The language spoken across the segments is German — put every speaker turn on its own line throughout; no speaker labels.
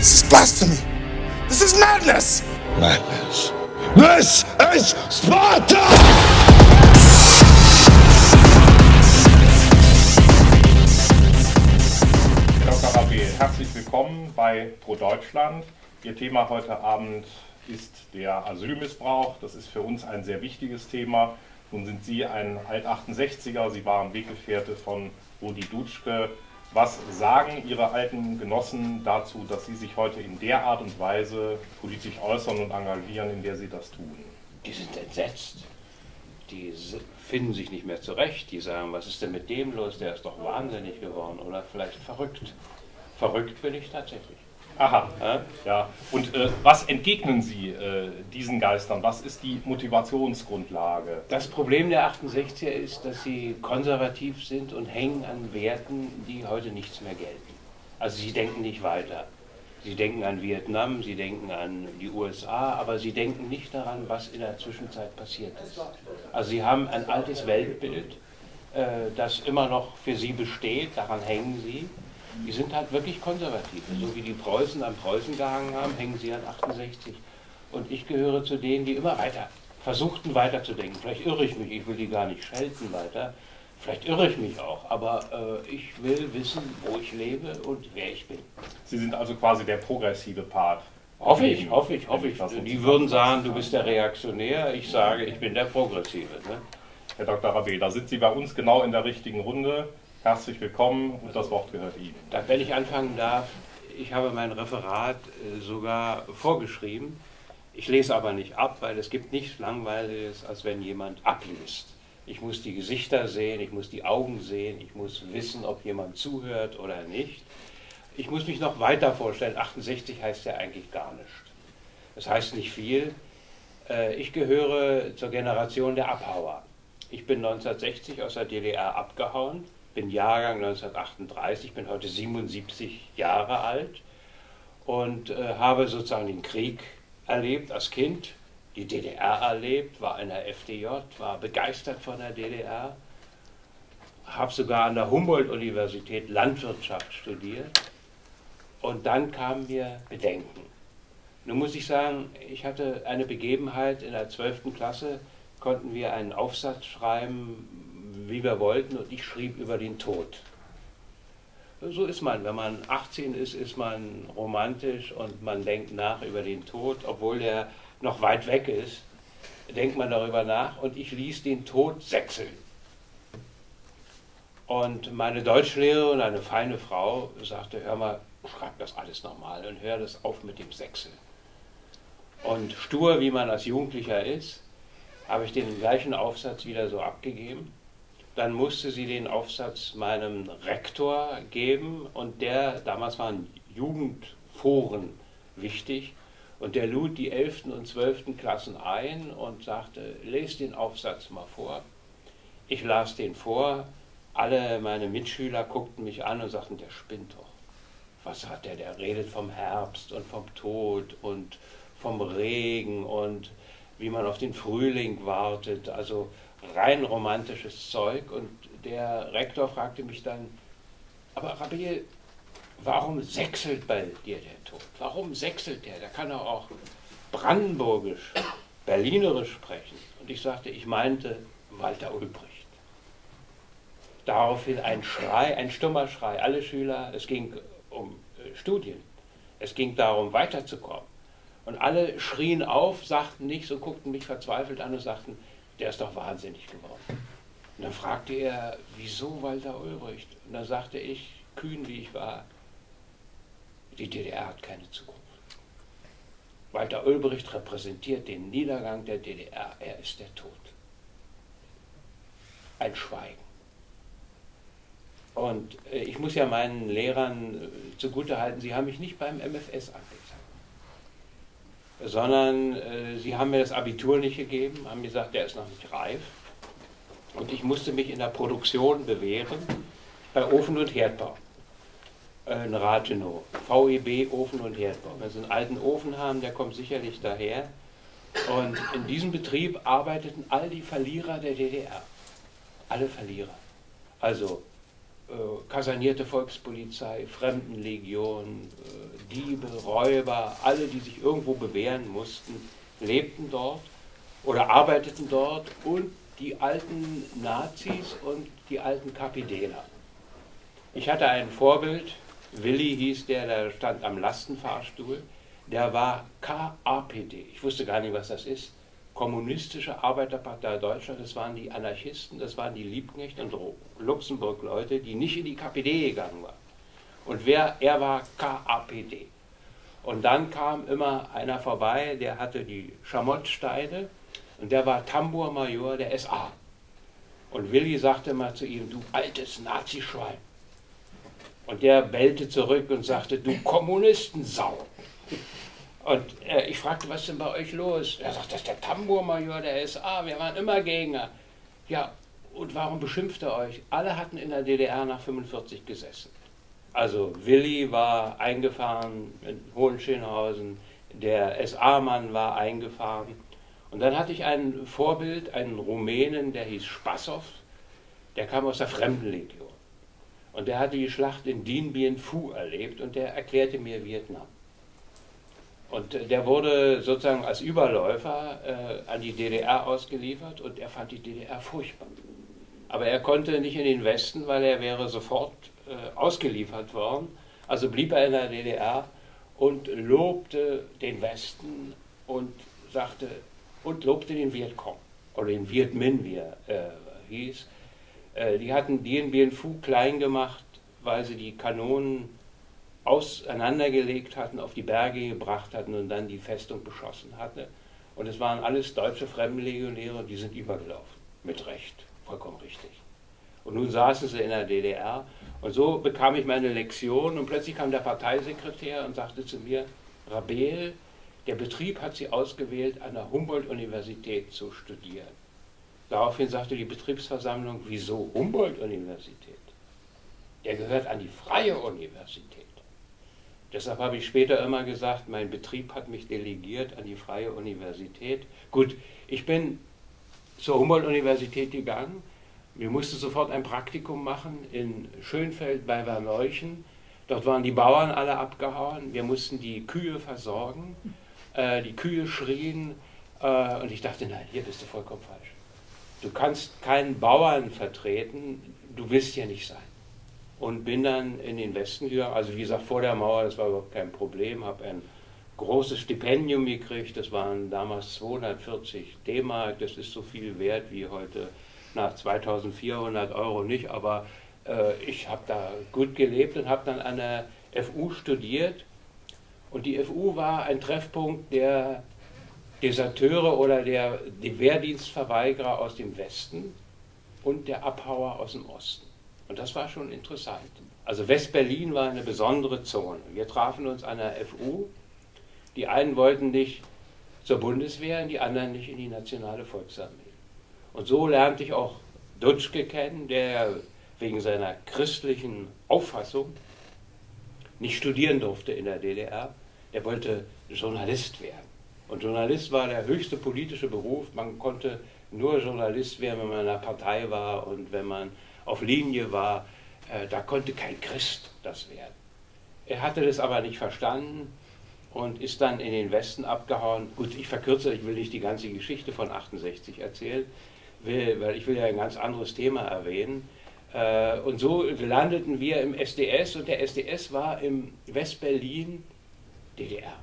This is blasphemy. This is madness.
Madness. This is Sparta!
Herr Dr. Rabé, herzlich willkommen bei Pro Deutschland. Ihr Thema heute Abend ist der Asylmissbrauch. Das ist für uns ein sehr wichtiges Thema. Nun sind Sie ein Alt-68er, Sie waren Weggefährte von Rudi Dutschke. Was sagen Ihre alten Genossen dazu, dass Sie sich heute in der Art und Weise politisch äußern und engagieren, in der Sie das tun?
Die sind entsetzt. Die finden sich nicht mehr zurecht. Die sagen, was ist denn mit dem los? Der ist doch wahnsinnig geworden oder vielleicht verrückt. Verrückt bin ich tatsächlich.
Aha, ja. Und was entgegnen Sie diesen Geistern? Was ist die Motivationsgrundlage?
Das Problem der 68er ist, dass sie konservativ sind und hängen an Werten, die heute nichts mehr gelten. Also sie denken nicht weiter. Sie denken an Vietnam, sie denken an die USA, aber sie denken nicht daran, was in der Zwischenzeit passiert ist. Also sie haben ein altes Weltbild, das immer noch für sie besteht, daran hängen sie. Die sind halt wirklich konservativ. So wie die Preußen an Preußen gehangen haben, hängen sie an 68. Und ich gehöre zu denen, die immer weiter versuchten weiterzudenken. Vielleicht irre ich mich, ich will die gar nicht schelten weiter. Vielleicht irre ich mich auch, aber ich will wissen, wo ich lebe und wer ich bin.
Sie sind also quasi der progressive Part.
Hoffe ich. Die würden sagen, du bist der Reaktionär. Ich sage, ich bin der Progressive. Ne?
Herr Dr. Rabé, da sind Sie bei uns genau in der richtigen Runde. Herzlich willkommen und das Wort gehört Ihnen.
Wenn ich anfangen darf, ich habe mein Referat sogar vorgeschrieben. Ich lese aber nicht ab, weil es gibt nichts Langweiliges, als wenn jemand abliest. Ich muss die Gesichter sehen, ich muss die Augen sehen, ich muss wissen, ob jemand zuhört oder nicht. Ich muss mich noch weiter vorstellen, 68 heißt ja eigentlich gar nichts. Das heißt nicht viel. Ich gehöre zur Generation der Abhauer. Ich bin 1960 aus der DDR abgehauen. Bin Jahrgang 1938, bin heute 77 Jahre alt und habe sozusagen den Krieg erlebt als Kind, die DDR erlebt, war in der FDJ, war begeistert von der DDR, habe sogar an der Humboldt-Universität Landwirtschaft studiert und dann kamen mir Bedenken. Nun muss ich sagen, ich hatte eine Begebenheit in der 12. Klasse, konnten wir einen Aufsatz schreiben, wie wir wollten, und ich schrieb über den Tod. So ist man, wenn man 18 ist, ist man romantisch und man denkt nach über den Tod, obwohl der noch weit weg ist, denkt man darüber nach und ich ließ den Tod sächseln. Und meine Deutschlehrerin, eine feine Frau, sagte, hör mal, schreib das alles nochmal und hör das auf mit dem Sächseln. Und stur, wie man als Jugendlicher ist, habe ich den gleichen Aufsatz wieder so abgegeben. Dann musste sie den Aufsatz meinem Rektor geben und damals waren Jugendforen wichtig, und der lud die 11. und 12. Klassen ein und sagte, lest den Aufsatz mal vor. Ich las den vor, alle meine Mitschüler guckten mich an und sagten, der spinnt doch. Was hat der redet vom Herbst und vom Tod und vom Regen und wie man auf den Frühling wartet, also rein romantisches Zeug. Und der Rektor fragte mich dann, aber Rabé, warum sächselt bei dir der Tod? Warum sächselt der? Der kann doch auch brandenburgisch, berlinerisch sprechen. Und ich sagte, ich meinte Walter Ulbricht. Daraufhin ein Schrei, ein stummer Schrei. Alle Schüler, es ging um Studien. Es ging darum, weiterzukommen. Und alle schrien auf, sagten nichts und guckten mich verzweifelt an und sagten, der ist doch wahnsinnig geworden. Und dann fragte er, wieso Walter Ulbricht? Und dann sagte ich, kühn wie ich war, die DDR hat keine Zukunft. Walter Ulbricht repräsentiert den Niedergang der DDR, er ist der Tod. Ein Schweigen. Und ich muss ja meinen Lehrern zugutehalten, sie haben mich nicht beim MFS angezeigt, sondern sie haben mir das Abitur nicht gegeben, haben gesagt, der ist noch nicht reif. Und ich musste mich in der Produktion bewähren, bei Ofen- und Herdbau in Rathenow, VEB Ofen- und Herdbau. Wenn Sie einen alten Ofen haben, der kommt sicherlich daher. Und in diesem Betrieb arbeiteten all die Verlierer der DDR. Alle Verlierer. Also kasernierte Volkspolizei, Fremdenlegion, Diebe, Räuber, alle, die sich irgendwo bewähren mussten, lebten dort oder arbeiteten dort, und die alten Nazis und die alten KPDler. Ich hatte ein Vorbild, Willi hieß der stand am Lastenfahrstuhl, der war KAPD, ich wusste gar nicht, was das ist, Kommunistische Arbeiterpartei Deutschland, das waren die Anarchisten, das waren die Liebknecht und Luxemburg-Leute, die nicht in die KPD gegangen waren. Und er war KAPD. Und dann kam immer einer vorbei, der hatte die Schamottsteine und der war Tambourmajor der SA. Und Willi sagte mal zu ihm, du altes Nazischwein. Und der bellte zurück und sagte, du Kommunistensau. Und ich fragte, was ist denn bei euch los? Er sagt, das ist der Tambourmajor der SA, wir waren immer Gegner. Ja, und warum beschimpft er euch? Alle hatten in der DDR nach 45 gesessen. Also Willi war eingefahren in Hohenschönhausen, der SA-Mann war eingefahren. Und dann hatte ich ein Vorbild, einen Rumänen, der hieß Spassow, der kam aus der Fremdenlegion. Und der hatte die Schlacht in Dien Bien Phu erlebt und der erklärte mir Vietnam. Und der wurde sozusagen als Überläufer an die DDR ausgeliefert und er fand die DDR furchtbar. Aber er konnte nicht in den Westen, weil er wäre sofort ausgeliefert worden. Also blieb er in der DDR und lobte den Westen und sagte, und lobte den Vietcong, oder den Viet Minh, wie er hieß. Die hatten Dien Bien Phu klein gemacht, weil sie die Kanonen auseinandergelegt hatten, auf die Berge gebracht hatten und dann die Festung beschossen hatte. Und es waren alles deutsche Fremdenlegionäre, die sind übergelaufen. Mit Recht, vollkommen richtig. Und nun saßen sie in der DDR und so bekam ich meine Lektion und plötzlich kam der Parteisekretär und sagte zu mir, Rabel, der Betrieb hat Sie ausgewählt, an der Humboldt-Universität zu studieren. Daraufhin sagte die Betriebsversammlung, wieso Humboldt-Universität? Der gehört an die Freie Universität. Deshalb habe ich später immer gesagt, mein Betrieb hat mich delegiert an die Freie Universität. Gut, ich bin zur Humboldt-Universität gegangen. Wir mussten sofort ein Praktikum machen in Schönfeld bei Verneuchen. Dort waren die Bauern alle abgehauen. Wir mussten die Kühe versorgen. Die Kühe schrien. Und ich dachte, nein, hier bist du vollkommen falsch. Du kannst keinen Bauern vertreten, du willst ja nicht sein. Und bin dann in den Westen gegangen, also wie gesagt, vor der Mauer, das war überhaupt kein Problem, habe ein großes Stipendium gekriegt, das waren damals 240 D-Mark, das ist so viel wert wie heute, nach 2400 Euro nicht, aber ich habe da gut gelebt und habe dann an der FU studiert. Und die FU war ein Treffpunkt der Deserteure oder die Wehrdienstverweigerer aus dem Westen und der Abhauer aus dem Osten. Und das war schon interessant. Also West-Berlin war eine besondere Zone. Wir trafen uns an der FU. Die einen wollten nicht zur Bundeswehr, die anderen nicht in die Nationale Volksarmee. Und so lernte ich auch Dutschke kennen, der wegen seiner christlichen Auffassung nicht studieren durfte in der DDR. Der wollte Journalist werden. Und Journalist war der höchste politische Beruf. Man konnte nur Journalist werden, wenn man in einer Partei war und wenn man auf Linie war. Da konnte kein Christ das werden. Er hatte das aber nicht verstanden und ist dann in den Westen abgehauen. Gut, ich verkürze, ich will nicht die ganze Geschichte von 68 erzählen, weil ich will ja ein ganz anderes Thema erwähnen. Und so landeten wir im SDS und der SDS war im West-Berlin DDR.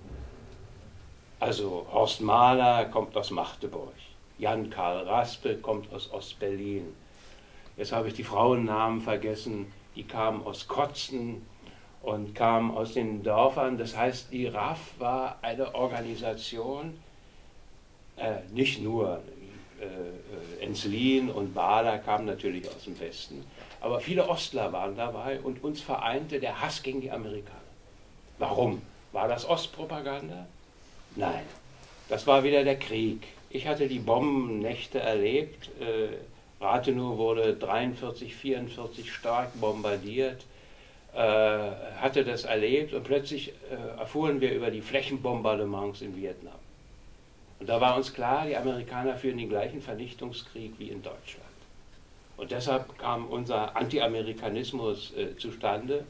Also Horst Mahler kommt aus Magdeburg, Jan Karl Raspe kommt aus Ostberlin. Jetzt habe ich die Frauennamen vergessen, die kamen aus Kotzen und kamen aus den Dörfern. Das heißt, die RAF war eine Organisation, nicht nur Enslin und Bader kamen natürlich aus dem Westen, aber viele Ostler waren dabei und uns vereinte der Hass gegen die Amerikaner. Warum? War das Ostpropaganda? Nein, das war wieder der Krieg. Ich hatte die Bombennächte erlebt. Rathenow wurde 43, 44 stark bombardiert, hatte das erlebt und plötzlich erfuhren wir über die Flächenbombardements in Vietnam. Und da war uns klar, die Amerikaner führen den gleichen Vernichtungskrieg wie in Deutschland. Und deshalb kam unser Anti-Amerikanismus zustande,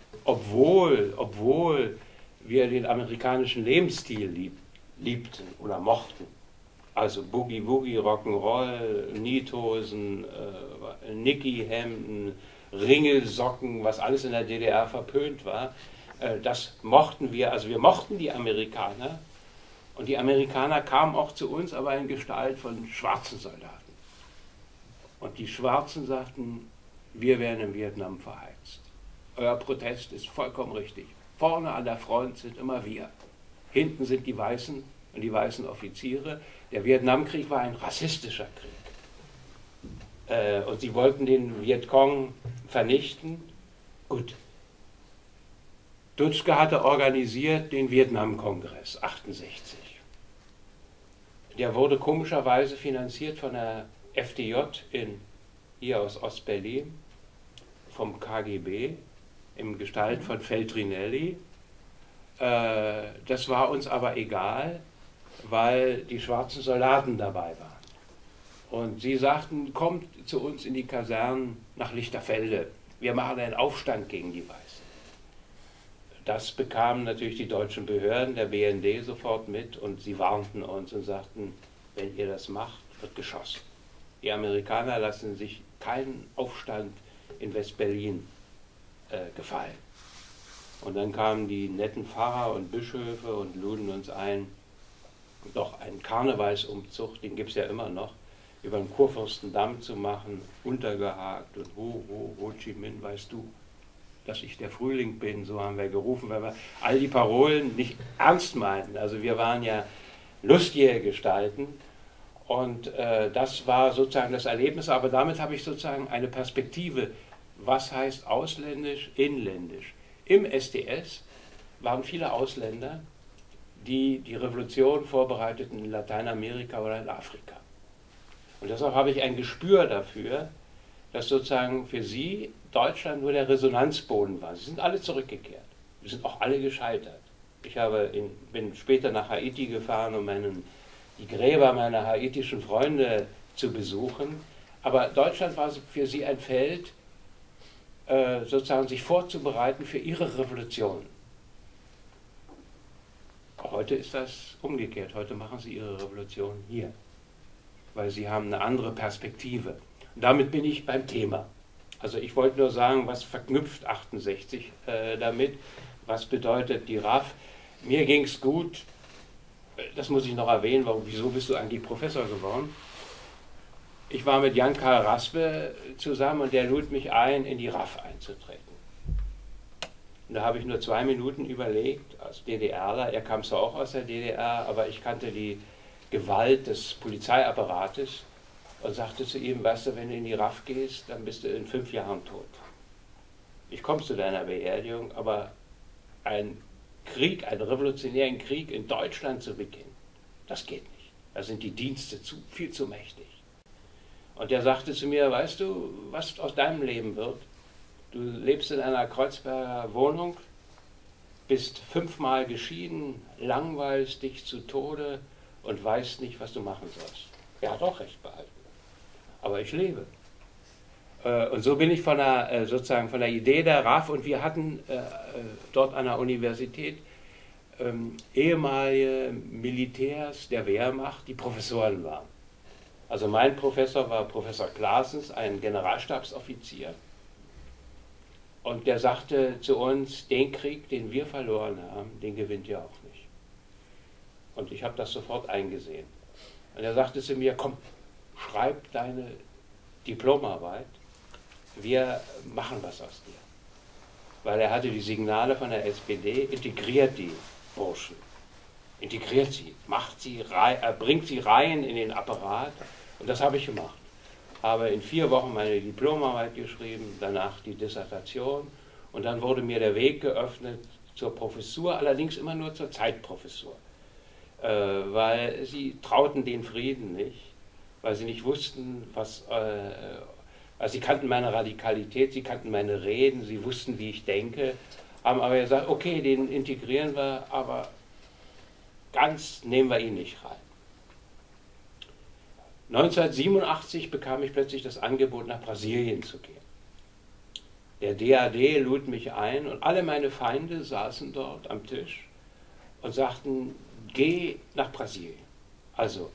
obwohl wir den amerikanischen Lebensstil liebten oder mochten. Also Boogie Woogie, Rock'n'Roll, Niethosen, Nicky-Hemden, Ringelsocken, was alles in der DDR verpönt war. Das mochten wir, also wir mochten die Amerikaner. Und die Amerikaner kamen auch zu uns, aber in Gestalt von schwarzen Soldaten. Und die Schwarzen sagten, wir werden in Vietnam verheizt. Euer Protest ist vollkommen richtig. Vorne an der Front sind immer wir. Hinten sind die Weißen und die weißen Offiziere. Der Vietnamkrieg war ein rassistischer Krieg. Und sie wollten den Vietcong vernichten. Gut. Dutschke hatte organisiert den Vietnamkongress 68. Der wurde komischerweise finanziert von der FDJ hier aus Ostberlin, vom KGB, in Gestalt von Feltrinelli. Das war uns aber egal, weil die schwarzen Soldaten dabei waren. Und sie sagten, kommt zu uns in die Kasernen nach Lichterfelde. Wir machen einen Aufstand gegen die Weißen. Das bekamen natürlich die deutschen Behörden, der BND sofort mit und sie warnten uns und sagten, wenn ihr das macht, wird geschossen. Die Amerikaner lassen sich keinen Aufstand in West-Berlin gefallen. Und dann kamen die netten Pfarrer und Bischöfe und luden uns ein, doch einen Karnevalsumzug, den gibt es ja immer noch, über den Kurfürstendamm zu machen, untergehakt und Ho Chi Minh, weißt du, dass ich der Frühling bin, so haben wir gerufen, weil wir all die Parolen nicht ernst meinten. Also wir waren ja lustige Gestalten und das war sozusagen das Erlebnis, aber damit habe ich sozusagen eine Perspektive, was heißt ausländisch, inländisch. Im SDS waren viele Ausländer, die die Revolution vorbereiteten in Lateinamerika oder in Afrika. Und deshalb habe ich ein Gespür dafür, dass sozusagen für sie Deutschland nur der Resonanzboden war. Sie sind alle zurückgekehrt. Wir sind auch alle gescheitert. Ich bin später nach Haiti gefahren, um die Gräber meiner haitischen Freunde zu besuchen. Aber Deutschland war für sie ein Feld, sozusagen sich vorzubereiten für ihre Revolution. Heute ist das umgekehrt. Heute machen sie ihre Revolution hier, weil sie haben eine andere Perspektive. Und damit bin ich beim Thema. Also ich wollte nur sagen, was verknüpft 68 damit, was bedeutet die RAF. Mir ging es gut, das muss ich noch erwähnen, wieso bist du eigentlich Professor geworden? Ich war mit Jan-Karl Raspe zusammen und der lud mich ein, in die RAF einzutreten. Und da habe ich nur 2 Minuten überlegt, als DDRler, er kam zwar auch aus der DDR, aber ich kannte die Gewalt des Polizeiapparates und sagte zu ihm, weißt du, wenn du in die RAF gehst, dann bist du in 5 Jahren tot. Ich komme zu deiner Beerdigung, aber einen Krieg, einen revolutionären Krieg in Deutschland zu beginnen, das geht nicht. Da sind die Dienste viel zu mächtig. Und er sagte zu mir, weißt du, was aus deinem Leben wird? Du lebst in einer Kreuzberger Wohnung, bist 5-mal geschieden, langweilst dich zu Tode und weißt nicht, was du machen sollst. Er hat auch recht behalten. Aber ich lebe. Und so bin ich sozusagen von der Idee der RAF, und wir hatten dort an der Universität ehemalige Militärs der Wehrmacht, die Professoren waren. Also mein Professor war Professor Claessens, ein Generalstabsoffizier. Und der sagte zu uns, den Krieg, den wir verloren haben, den gewinnt ihr auch nicht. Und ich habe das sofort eingesehen. Und er sagte zu mir, komm, schreib deine Diplomarbeit, wir machen was aus dir. Weil er hatte die Signale von der SPD, integriert die Burschen, integriert sie, bringt sie rein in den Apparat. Und das habe ich gemacht. Habe in 4 Wochen meine Diplomarbeit geschrieben, danach die Dissertation und dann wurde mir der Weg geöffnet zur Professur, allerdings immer nur zur Zeitprofessur, weil sie trauten den Frieden nicht, weil sie nicht wussten, also sie kannten meine Radikalität, sie kannten meine Reden, sie wussten, wie ich denke, haben aber gesagt, okay, den integrieren wir, aber ganz nehmen wir ihn nicht rein. 1987 bekam ich plötzlich das Angebot, nach Brasilien zu gehen. Der DAD lud mich ein und alle meine Feinde saßen dort am Tisch und sagten, geh nach Brasilien. Also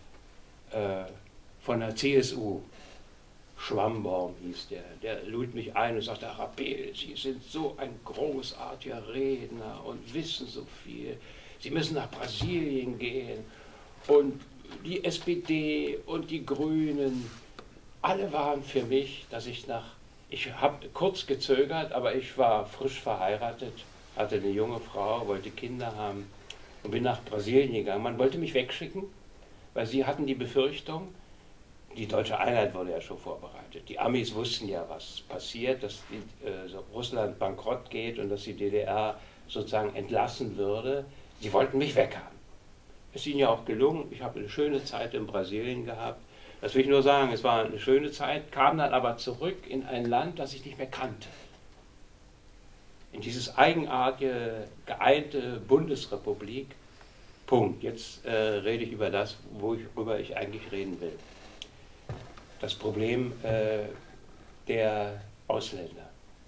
von der CSU, Schwambaum hieß der lud mich ein und sagte, Rabel, Sie sind so ein großartiger Redner und wissen so viel. Sie müssen nach Brasilien gehen. Und die SPD und die Grünen, alle waren für mich, dass ich habe kurz gezögert, aber ich war frisch verheiratet, hatte eine junge Frau, wollte Kinder haben und bin nach Brasilien gegangen. Man wollte mich wegschicken, weil sie hatten die Befürchtung, die deutsche Einheit wurde ja schon vorbereitet. Die Amis wussten ja, was passiert, dass Russland bankrott geht und dass die DDR sozusagen entlassen würde. Sie wollten mich weghaben. Es ist ihnen ja auch gelungen. Ich habe eine schöne Zeit in Brasilien gehabt. Das will ich nur sagen, es war eine schöne Zeit, kam dann aber zurück in ein Land, das ich nicht mehr kannte. In dieses eigenartige, geeinte Bundesrepublik. Punkt. Jetzt rede ich über das, worüber ich eigentlich reden will. Das Problem der Ausländer.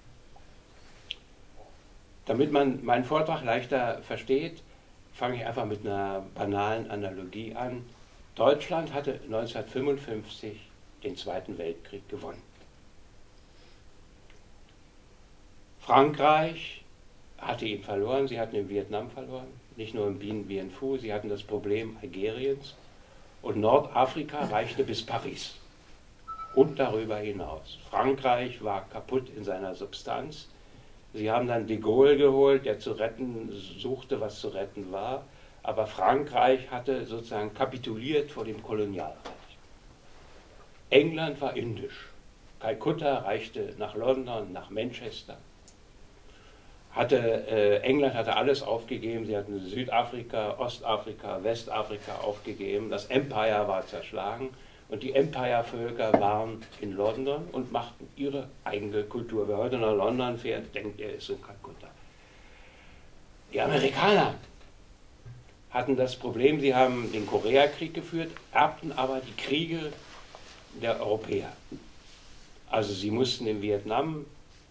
Damit man meinen Vortrag leichter versteht, fange ich einfach mit einer banalen Analogie an. Deutschland hatte 1955 den Zweiten Weltkrieg gewonnen. Frankreich hatte ihn verloren, sie hatten in Vietnam verloren, nicht nur in Bien Phu, sie hatten das Problem Algeriens und Nordafrika reichte bis Paris und darüber hinaus. Frankreich war kaputt in seiner Substanz. Sie haben dann de Gaulle geholt, der zu retten suchte, was zu retten war. Aber Frankreich hatte sozusagen kapituliert vor dem Kolonialreich. England war indisch. Kalkutta reichte nach London, nach Manchester. England hatte alles aufgegeben. Sie hatten Südafrika, Ostafrika, Westafrika aufgegeben. Das Empire war zerschlagen. Und die Empire-Völker waren in London und machten ihre eigene Kultur. Wer heute nach London fährt, denkt, er ist in Kalkutta. Die Amerikaner hatten das Problem, sie haben den Koreakrieg geführt, erbten aber die Kriege der Europäer. Also sie mussten in Vietnam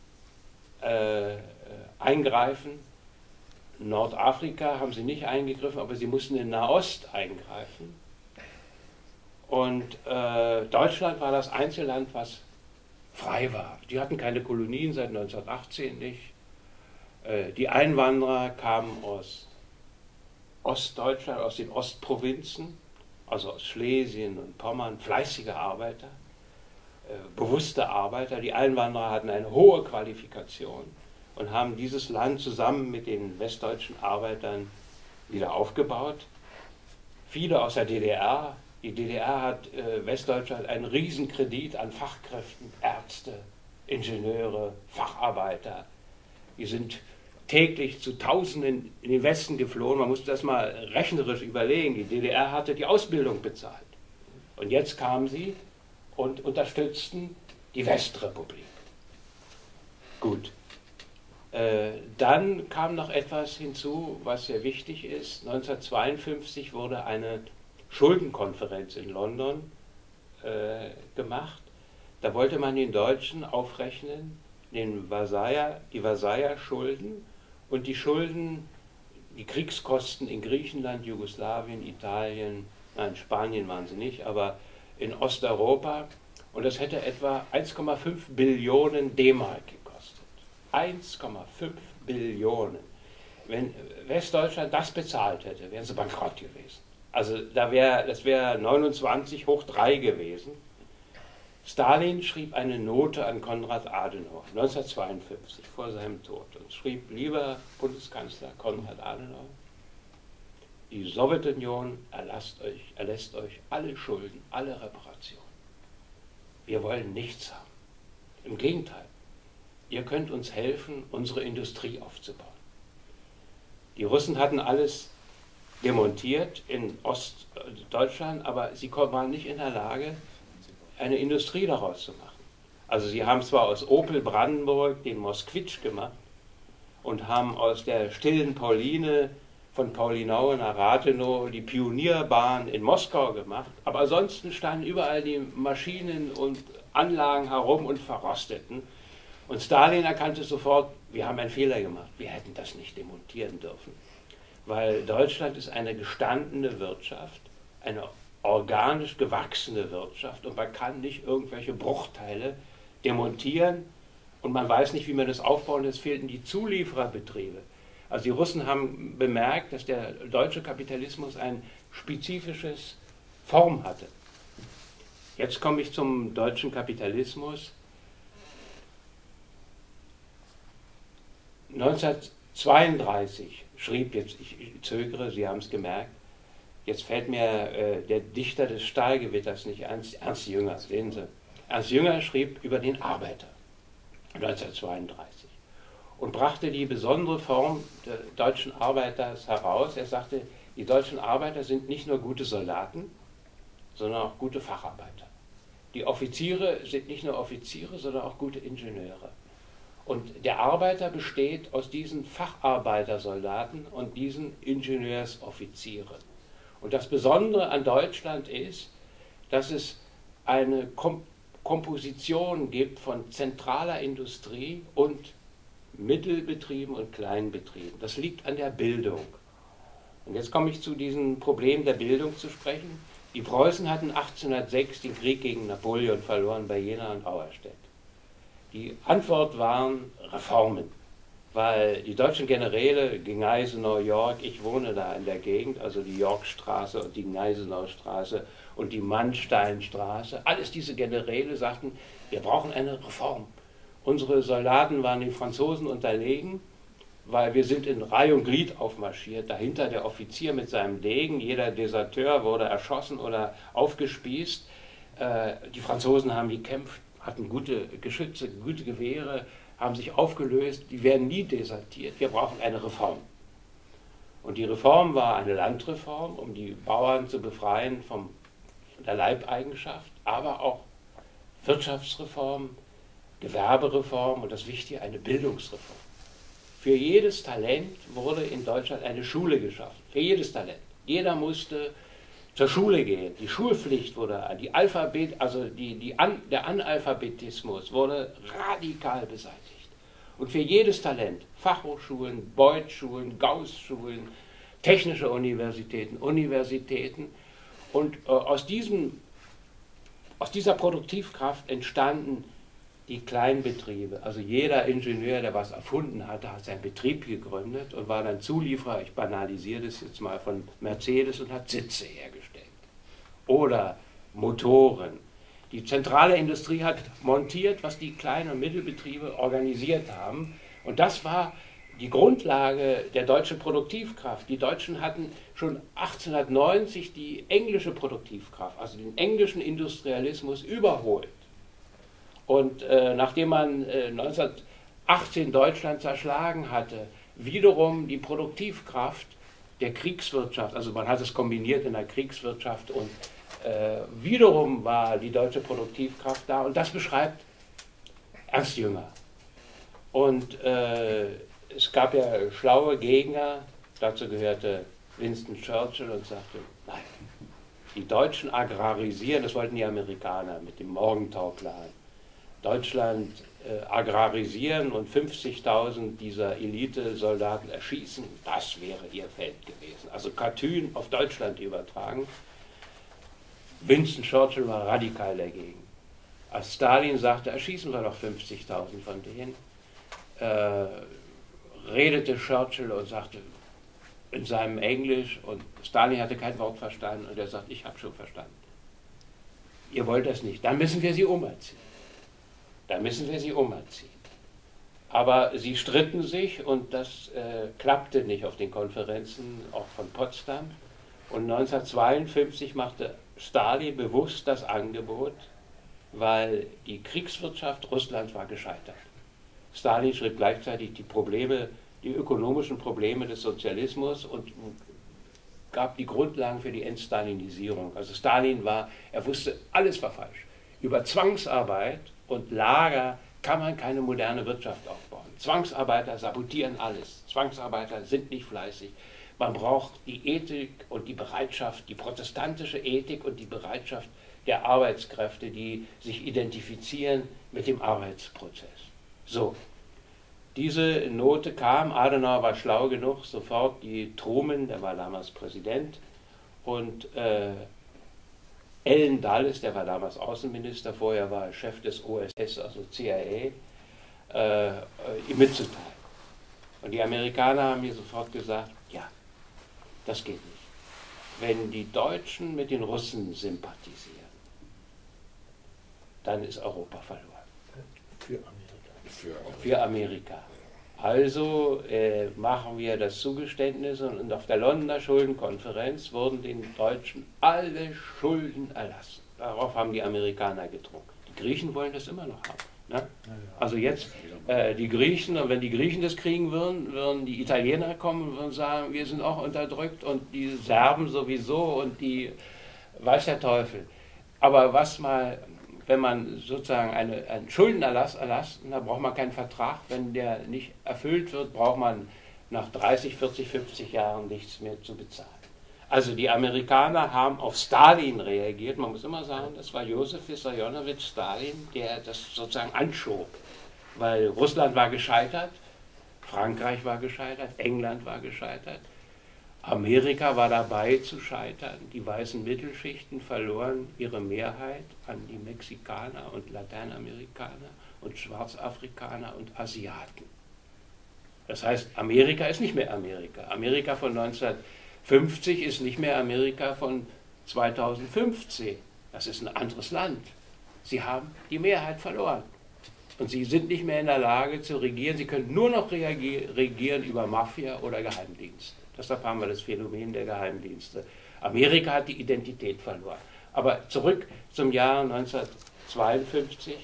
eingreifen, in Nordafrika haben sie nicht eingegriffen, aber sie mussten in Nahost eingreifen. Und Deutschland war das Einzelland, was frei war. Die hatten keine Kolonien seit 1918 nicht. Die Einwanderer kamen aus Ostdeutschland, aus den Ostprovinzen, also aus Schlesien und Pommern, fleißige Arbeiter, bewusste Arbeiter. Die Einwanderer hatten eine hohe Qualifikation und haben dieses Land zusammen mit den westdeutschen Arbeitern wieder aufgebaut. Viele aus der DDR. Die DDR hat Westdeutschland einen Riesenkredit an Fachkräften, Ärzte, Ingenieure, Facharbeiter. Die sind täglich zu Tausenden in den Westen geflohen. Man muss das mal rechnerisch überlegen. Die DDR hatte die Ausbildung bezahlt. Und jetzt kamen sie und unterstützten die Westrepublik. Gut. Dann kam noch etwas hinzu, was sehr wichtig ist. 1952 wurde eine Schuldenkonferenz in London gemacht. Da wollte man den Deutschen aufrechnen, die Versailler Schulden und die Schulden, die Kriegskosten in Griechenland, Jugoslawien, Italien, nein, Spanien waren sie nicht, aber in Osteuropa. Und das hätte etwa 1,5 Billionen D-Mark gekostet. 1,5 Billionen. Wenn Westdeutschland das bezahlt hätte, wären sie bankrott gewesen. Also das wäre 29 hoch 3 gewesen. Stalin schrieb eine Note an Konrad Adenauer 1952 vor seinem Tod und schrieb: Lieber Bundeskanzler Konrad Adenauer, die Sowjetunion erlässt euch alle Schulden, alle Reparationen. Wir wollen nichts haben. Im Gegenteil, ihr könnt uns helfen, unsere Industrie aufzubauen. Die Russen hatten alles demontiert in Ostdeutschland, aber sie waren nicht in der Lage, eine Industrie daraus zu machen. Also sie haben zwar aus Opel Brandenburg den Moskwitsch gemacht und haben aus der stillen Pauline von Paulinau nach Rathenow die Pionierbahn in Moskau gemacht, aber ansonsten standen überall die Maschinen und Anlagen herum und verrosteten. Und Stalin erkannte sofort, wir haben einen Fehler gemacht, wir hätten das nicht demontieren dürfen. Weil Deutschland ist eine gestandene Wirtschaft, eine organisch gewachsene Wirtschaft und man kann nicht irgendwelche Bruchteile demontieren und man weiß nicht, wie man das aufbauen, es fehlten die Zuliefererbetriebe. Also die Russen haben bemerkt, dass der deutsche Kapitalismus ein spezifisches Form hatte. Jetzt komme ich zum deutschen Kapitalismus. 1932 schrieb, jetzt ich zögere, Sie haben es gemerkt, jetzt fällt mir der Dichter des Stahlgewitters nicht, Ernst Jünger, sehen Sie. Ernst Jünger schrieb über den Arbeiter 1932 und brachte die besondere Form des deutschen Arbeiters heraus. Er sagte, die deutschen Arbeiter sind nicht nur gute Soldaten, sondern auch gute Facharbeiter. Die Offiziere sind nicht nur Offiziere, sondern auch gute Ingenieure. Und der Arbeiter besteht aus diesen Facharbeitersoldaten und diesen Ingenieursoffizieren. Und das Besondere an Deutschland ist, dass es eine Komposition gibt von zentraler Industrie und Mittelbetrieben und Kleinbetrieben. Das liegt an der Bildung. Und jetzt komme ich zu diesem Problem der Bildung zu sprechen. Die Preußen hatten 1806 den Krieg gegen Napoleon verloren bei Jena und Auerstedt. Die Antwort waren Reformen, weil die deutschen Generäle, Gneisenau, York, ich wohne da in der Gegend, also die Yorkstraße und die Gneisenaustraße und die Mannsteinstraße, alles diese Generäle sagten, wir brauchen eine Reform. Unsere Soldaten waren den Franzosen unterlegen, weil wir sind in Reihe und Glied aufmarschiert, dahinter der Offizier mit seinem Degen, jeder Deserteur wurde erschossen oder aufgespießt. Die Franzosen haben gekämpft, hatten gute Geschütze, gute Gewehre, haben sich aufgelöst, die werden nie desertiert. Wir brauchen eine Reform. Und die Reform war eine Landreform, um die Bauern zu befreien von der Leibeigenschaft, aber auch Wirtschaftsreform, Gewerbereform und das Wichtige, eine Bildungsreform. Für jedes Talent wurde in Deutschland eine Schule geschaffen. Für jedes Talent. Jeder musste zur Schule gehen. Die Schulpflicht wurde, der Analphabetismus wurde radikal beseitigt. Und für jedes Talent, Fachhochschulen, Beuth-Schulen, Gauß-Schulen, technische Universitäten, und aus dieser Produktivkraft entstanden die Kleinbetriebe. Also jeder Ingenieur, der was erfunden hatte, hat seinen Betrieb gegründet und war dann Zulieferer, ich banalisiere das jetzt mal, von Mercedes und hat Sitze hergestellt. Oder Motoren. Die zentrale Industrie hat montiert, was die Klein- und Mittelbetriebe organisiert haben. Und das war die Grundlage der deutschen Produktivkraft. Die Deutschen hatten schon 1890 die englische Produktivkraft, also den englischen Industrialismus überholt. Und nachdem man 1918 Deutschland zerschlagen hatte, wiederum die Produktivkraft der Kriegswirtschaft, also man hat es kombiniert in der Kriegswirtschaft und wiederum war die deutsche Produktivkraft da und das beschreibt Ernst Jünger. Und es gab ja schlaue Gegner, dazu gehörte Winston Churchill und sagte, nein, die Deutschen agrarisieren, das wollten die Amerikaner mit dem Morgenthau-Plan. Deutschland agrarisieren und 50.000 dieser Elite-Soldaten erschießen, das wäre ihr Feld gewesen. Also Katyn auf Deutschland übertragen. Winston Churchill war radikal dagegen. Als Stalin sagte, erschießen wir doch 50.000 von denen, redete Churchill und sagte in seinem Englisch, und Stalin hatte kein Wort verstanden, und er sagt, ich habe schon verstanden. Ihr wollt das nicht, dann müssen wir sie umerziehen. Aber sie stritten sich und das klappte nicht auf den Konferenzen, auch von Potsdam. Und 1952 machte Stalin bewusst das Angebot, weil die Kriegswirtschaft Russlands war gescheitert. Stalin schrieb gleichzeitig die ökonomischen Probleme des Sozialismus und gab die Grundlagen für die Entstalinisierung. Also Stalin er wusste, alles war falsch. Über Zwangsarbeit und Lager kann man keine moderne Wirtschaft aufbauen. Zwangsarbeiter sabotieren alles. Zwangsarbeiter sind nicht fleißig. Man braucht die Ethik und die Bereitschaft, die protestantische Ethik und die Bereitschaft der Arbeitskräfte, die sich identifizieren mit dem Arbeitsprozess. So, diese Note kam, Adenauer war schlau genug, sofort die Truman, der war damals Präsident, und Allen Dulles, der war damals Außenminister, vorher war er Chef des OSS, also CIA, ihm mitzuteilen. Und die Amerikaner haben mir sofort gesagt, ja, das geht nicht. Wenn die Deutschen mit den Russen sympathisieren, dann ist Europa verloren.
Für Amerika.
Für Amerika. Also machen wir das Zugeständnis und auf der Londoner Schuldenkonferenz wurden den Deutschen alle Schulden erlassen. Darauf haben die Amerikaner gedrungen. Die Griechen wollen das immer noch haben. Ne? Also jetzt die Griechen, und wenn die Griechen das kriegen würden, würden die Italiener kommen und würden sagen, wir sind auch unterdrückt und die Serben sowieso und die weiß der Teufel. Aber was mal, wenn man sozusagen einen Schuldenerlass erlasst, da braucht man keinen Vertrag. Wenn der nicht erfüllt wird, braucht man nach 30, 40, 50 Jahren nichts mehr zu bezahlen. Also die Amerikaner haben auf Stalin reagiert. Man muss immer sagen, das war Josef Wissarionowitsch Stalin, der das sozusagen anschob. Weil Russland war gescheitert, Frankreich war gescheitert, England war gescheitert. Amerika war dabei zu scheitern. Die weißen Mittelschichten verloren ihre Mehrheit an die Mexikaner und Lateinamerikaner und Schwarzafrikaner und Asiaten. Das heißt, Amerika ist nicht mehr Amerika. Amerika von 1950 ist nicht mehr Amerika von 2015. Das ist ein anderes Land. Sie haben die Mehrheit verloren. Und sie sind nicht mehr in der Lage zu regieren. Sie können nur noch regieren über Mafia oder Geheimdienst. Deshalb haben wir das Phänomen der Geheimdienste. Amerika hat die Identität verloren. Aber zurück zum Jahr 1952.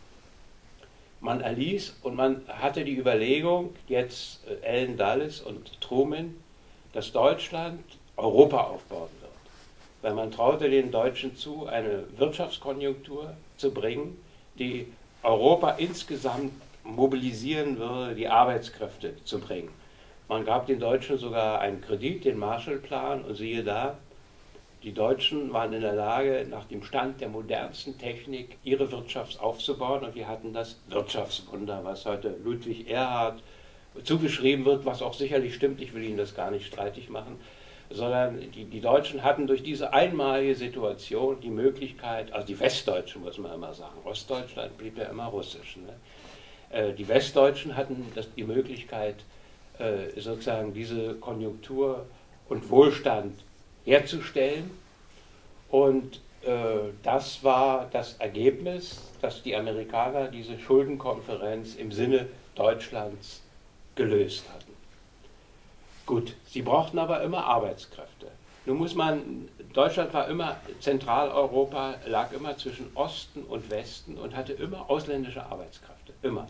Man erließ und man hatte die Überlegung, jetzt Allen Dulles und Truman, dass Deutschland Europa aufbauen wird. Weil man traute den Deutschen zu, eine Wirtschaftskonjunktur zu bringen, die Europa insgesamt mobilisieren würde, die Arbeitskräfte zu bringen. Man gab den Deutschen sogar einen Kredit, den Marshallplan, und siehe da, die Deutschen waren in der Lage, nach dem Stand der modernsten Technik ihre Wirtschaft aufzubauen, und wir hatten das Wirtschaftswunder, was heute Ludwig Erhard zugeschrieben wird, was auch sicherlich stimmt, ich will Ihnen das gar nicht streitig machen, sondern die Deutschen hatten durch diese einmalige Situation die Möglichkeit, also die Westdeutschen muss man immer sagen, Ostdeutschland blieb ja immer russisch, ne? Die Westdeutschen hatten die Möglichkeit, sozusagen diese Konjunktur und Wohlstand herzustellen, und das war das Ergebnis, dass die Amerikaner diese Schuldenkonferenz im Sinne Deutschlands gelöst hatten. Gut, sie brauchten aber immer Arbeitskräfte. Nun muss man, Deutschland war immer, Zentraleuropa lag immer zwischen Osten und Westen und hatte immer ausländische Arbeitskräfte, immer.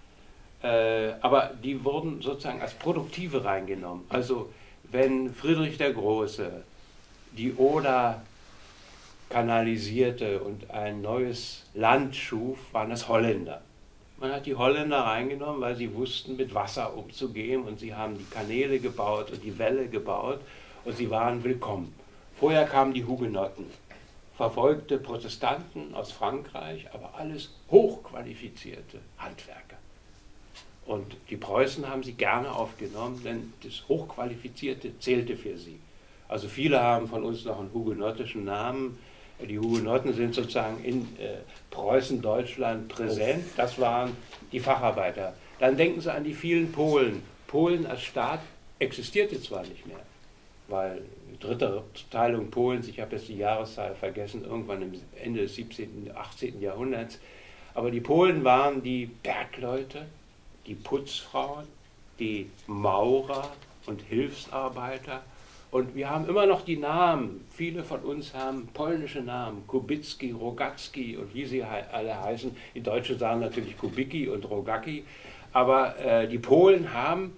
Aber die wurden sozusagen als Produktive reingenommen. Also wenn Friedrich der Große die Oder kanalisierte und ein neues Land schuf, waren das Holländer. Man hat die Holländer reingenommen, weil sie wussten, mit Wasser umzugehen, und sie haben die Kanäle gebaut und die Wälle gebaut und sie waren willkommen. Vorher kamen die Hugenotten, verfolgte Protestanten aus Frankreich, aber alles hochqualifizierte Handwerker. Und die Preußen haben sie gerne aufgenommen, denn das Hochqualifizierte zählte für sie. Also viele haben von uns noch einen hugenottischen Namen. Die Hugenotten sind sozusagen in Preußen, Deutschland präsent. Das waren die Facharbeiter. Dann denken Sie an die vielen Polen. Polen als Staat existierte zwar nicht mehr, weil die dritte Teilung Polens, ich habe jetzt die Jahreszahl vergessen, irgendwann im Ende des 17., 18. Jahrhunderts, aber die Polen waren die Bergleute, die Putzfrauen, die Maurer und Hilfsarbeiter. Und wir haben immer noch die Namen, viele von uns haben polnische Namen, Kubicki, Rogacki und wie sie alle heißen. Die Deutschen sagen natürlich Kubicki und Rogacki, aber die Polen haben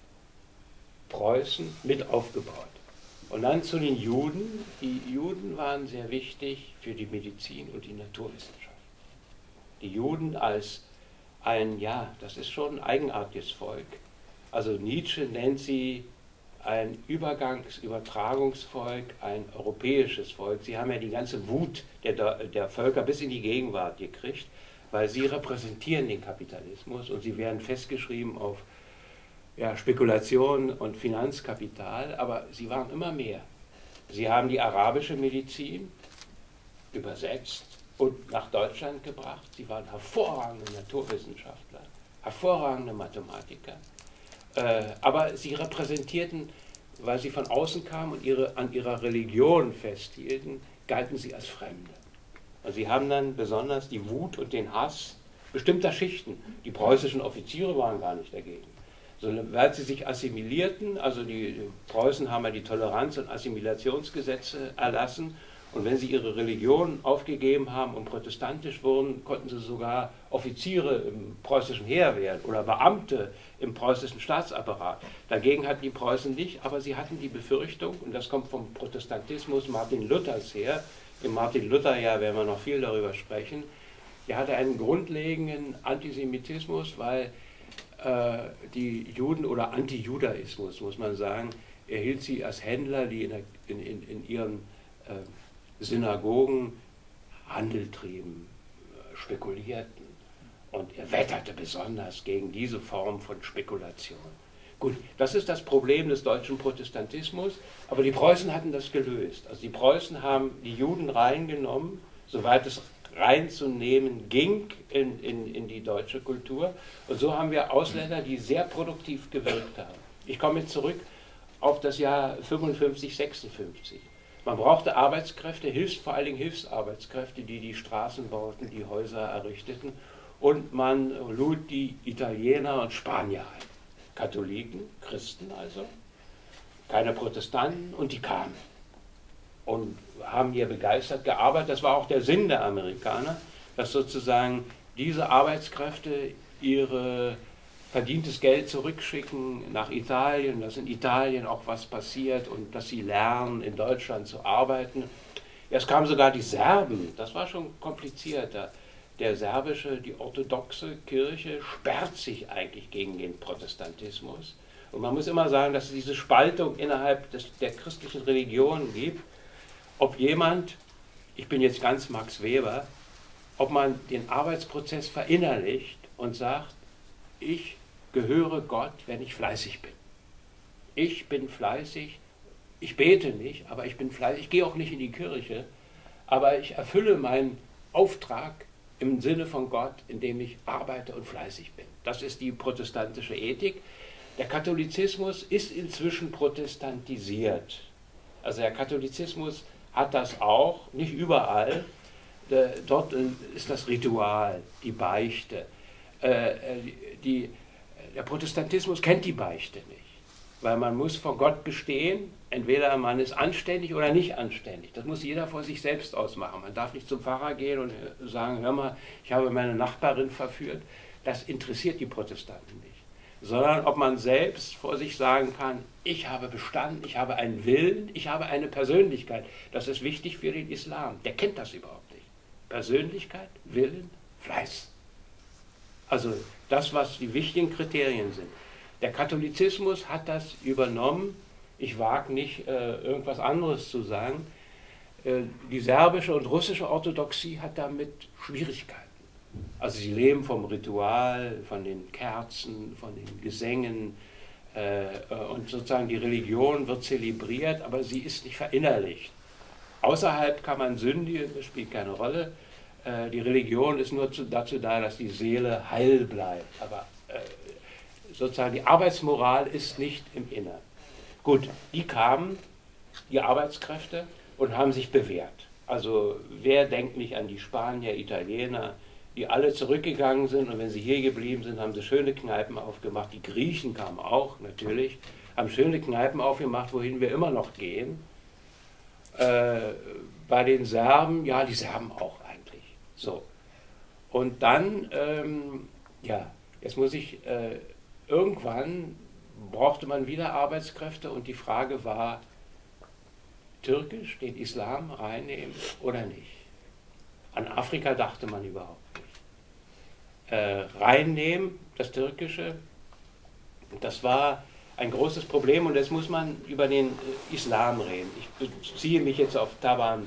Preußen mit aufgebaut. Und dann zu den Juden. Die Juden waren sehr wichtig für die Medizin und die Naturwissenschaft. Die Juden als ein, ja, das ist schon ein eigenartiges Volk. Also Nietzsche nennt sie ein Übertragungsvolk, ein europäisches Volk. Sie haben ja die ganze Wut der Völker bis in die Gegenwart gekriegt, weil sie repräsentieren den Kapitalismus und sie werden festgeschrieben auf Spekulation und Finanzkapital, aber sie waren immer mehr. Sie haben die arabische Medizin übersetzt und nach Deutschland gebracht. Sie waren hervorragende Naturwissenschaftler, hervorragende Mathematiker. Aber sie repräsentierten, weil sie von außen kamen und an ihrer Religion festhielten, galten sie als Fremde. Also sie haben dann besonders die Wut und den Hass bestimmter Schichten. Die preußischen Offiziere waren gar nicht dagegen. Weil sie sich assimilierten, also die Preußen haben ja die Toleranz- und Assimilationsgesetze erlassen, und wenn sie ihre Religion aufgegeben haben und protestantisch wurden, konnten sie sogar Offiziere im preußischen Heer werden oder Beamte im preußischen Staatsapparat. Dagegen hatten die Preußen nicht, aber sie hatten die Befürchtung, und das kommt vom Protestantismus Martin Luthers her, im Martin Luther-Jahr werden wir noch viel darüber sprechen, der hatte einen grundlegenden Antisemitismus, weil die Juden, oder Antijudaismus, muss man sagen, er hielt sie als Händler, die in ihren Synagogen Handel trieben, spekulierten. Und er wetterte besonders gegen diese Form von Spekulation. Gut, das ist das Problem des deutschen Protestantismus, aber die Preußen hatten das gelöst. Also die Preußen haben die Juden reingenommen, soweit es reinzunehmen ging in die deutsche Kultur. Und so haben wir Ausländer, die sehr produktiv gewirkt haben. Ich komme jetzt zurück auf das Jahr 55, 56. Man brauchte Arbeitskräfte, vor allen Dingen Hilfsarbeitskräfte, die die Straßen bauten, die Häuser errichteten. Und man lud die Italiener und Spanier ein. Katholiken, Christen also, keine Protestanten, und die kamen und haben hier begeistert gearbeitet. Das war auch der Sinn der Amerikaner, dass sozusagen diese Arbeitskräfte ihr verdientes Geld zurückschicken nach Italien, dass in Italien auch was passiert und dass sie lernen, in Deutschland zu arbeiten. Es kamen sogar die Serben, das war schon komplizierter. Die orthodoxe Kirche sperrt sich eigentlich gegen den Protestantismus. Und man muss immer sagen, dass es diese Spaltung innerhalb der christlichen Religion gibt, ob jemand, ich bin jetzt ganz Max Weber, ob man den Arbeitsprozess verinnerlicht und sagt, ich gehöre Gott, wenn ich fleißig bin. Ich bin fleißig, ich bete nicht, aber ich bin fleißig, ich gehe auch nicht in die Kirche, aber ich erfülle meinen Auftrag im Sinne von Gott, indem ich arbeite und fleißig bin. Das ist die protestantische Ethik. Der Katholizismus ist inzwischen protestantisiert. Also der Katholizismus hat das auch, nicht überall. Dort ist das Ritual, die Beichte. Der Protestantismus kennt die Beichte nicht, weil man muss vor Gott bestehen, entweder man ist anständig oder nicht anständig. Das muss jeder vor sich selbst ausmachen. Man darf nicht zum Pfarrer gehen und sagen, hör mal, ich habe meine Nachbarin verführt. Das interessiert die Protestanten nicht. Sondern ob man selbst vor sich sagen kann, ich habe bestanden, ich habe einen Willen, ich habe eine Persönlichkeit. Das ist wichtig für den Islam. Der kennt das überhaupt nicht. Persönlichkeit, Willen, Fleiß. Also das, was die wichtigen Kriterien sind. Der Katholizismus hat das übernommen. Ich wage nicht, irgendwas anderes zu sagen. Die serbische und russische Orthodoxie hat damit Schwierigkeiten. Also sie leben vom Ritual, von den Kerzen, von den Gesängen und sozusagen die Religion wird zelebriert, aber sie ist nicht verinnerlicht. Außerhalb kann man sündigen, das spielt keine Rolle. Die Religion ist nur dazu da, dass die Seele heil bleibt. Aber sozusagen die Arbeitsmoral ist nicht im Innern. Gut, die kamen, die Arbeitskräfte, und haben sich bewährt. Also wer denkt nicht an die Spanier, Italiener, die alle zurückgegangen sind, und wenn sie hier geblieben sind, haben sie schöne Kneipen aufgemacht. Die Griechen kamen auch natürlich, haben schöne Kneipen aufgemacht, wohin wir immer noch gehen. Bei den Serben, ja, die Serben auch eigentlich. So. Und dann, jetzt muss ich, irgendwann brauchte man wieder Arbeitskräfte und die Frage war, Türkisch, den Islam reinnehmen oder nicht? An Afrika dachte man überhaupt nicht. Reinnehmen, das Türkische, das war ein großes Problem und jetzt muss man über den Islam reden. Ich beziehe mich jetzt auf Taban,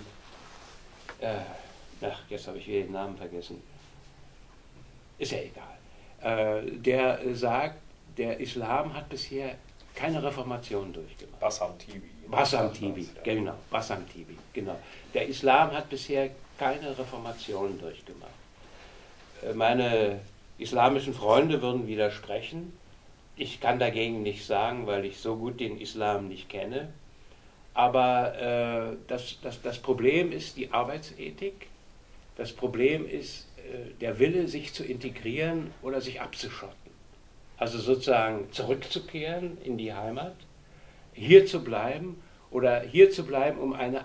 jetzt habe ich wieder den Namen vergessen, ist ja egal, der sagt, der Islam hat bisher keine Reformation durchgemacht.
Bassam Tibi.
Bassam Tibi, genau, Bassam Tibi, genau. Der Islam hat bisher keine Reformation durchgemacht. Meine islamischen Freunde würden widersprechen. Ich kann dagegen nichts sagen, weil ich so gut den Islam nicht kenne. Aber das Problem ist die Arbeitsethik. Das Problem ist der Wille, sich zu integrieren oder sich abzuschotten. Also sozusagen zurückzukehren in die Heimat, hier zu bleiben oder hier zu bleiben, um ein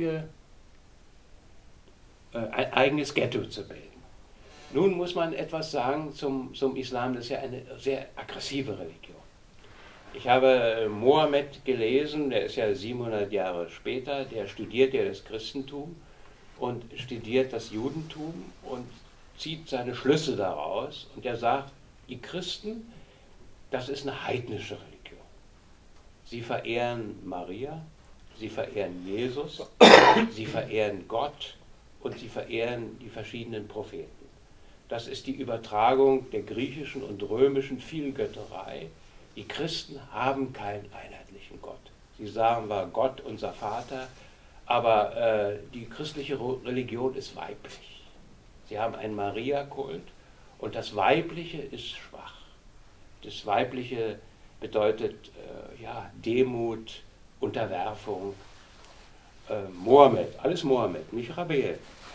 eigenes Ghetto zu bilden. Nun muss man etwas sagen zum Islam, das ist ja eine sehr aggressive Religion. Ich habe Mohammed gelesen, der ist ja 700 Jahre später, der studiert ja das Christentum und studiert das Judentum und zieht seine Schlüsse daraus und er sagt, die Christen, das ist eine heidnische Religion. Sie verehren Maria, sie verehren Jesus, sie verehren Gott und sie verehren die verschiedenen Propheten. Das ist die Übertragung der griechischen und römischen Vielgötterei. Die Christen haben keinen einheitlichen Gott. Sie sagen zwar Gott, unser Vater, aber die christliche Religion ist weiblich. Sie haben einen Mariakult und das Weibliche ist schwach. Das Weibliche bedeutet Demut, Unterwerfung. Mohammed, alles Mohammed, nicht Rabeel.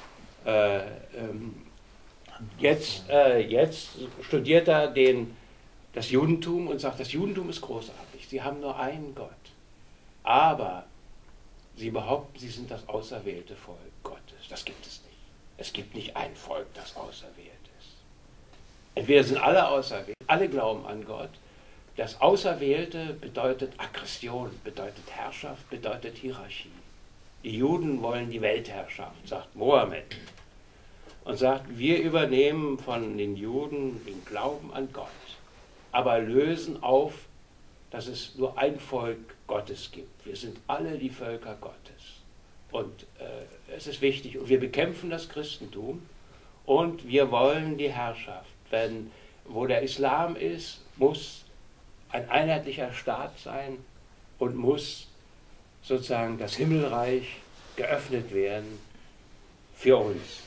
Jetzt studiert er das Judentum und sagt, das Judentum ist großartig. Sie haben nur einen Gott. Aber sie behaupten, sie sind das auserwählte Volk Gottes. Das gibt es nicht. Es gibt nicht ein Volk, das auserwählt ist. Entweder sind alle auserwählt, alle glauben an Gott. Das Auserwählte bedeutet Aggression, bedeutet Herrschaft, bedeutet Hierarchie. Die Juden wollen die Weltherrschaft, sagt Mohammed. Und sagt, wir übernehmen von den Juden den Glauben an Gott, aber lösen auf, dass es nur ein Volk Gottes gibt. Wir sind alle die Völker Gottes. Und es ist wichtig. Und wir bekämpfen das Christentum und wir wollen die Herrschaft. Wo der Islam ist, muss ein einheitlicher Staat sein und muss sozusagen das Himmelreich geöffnet werden für uns.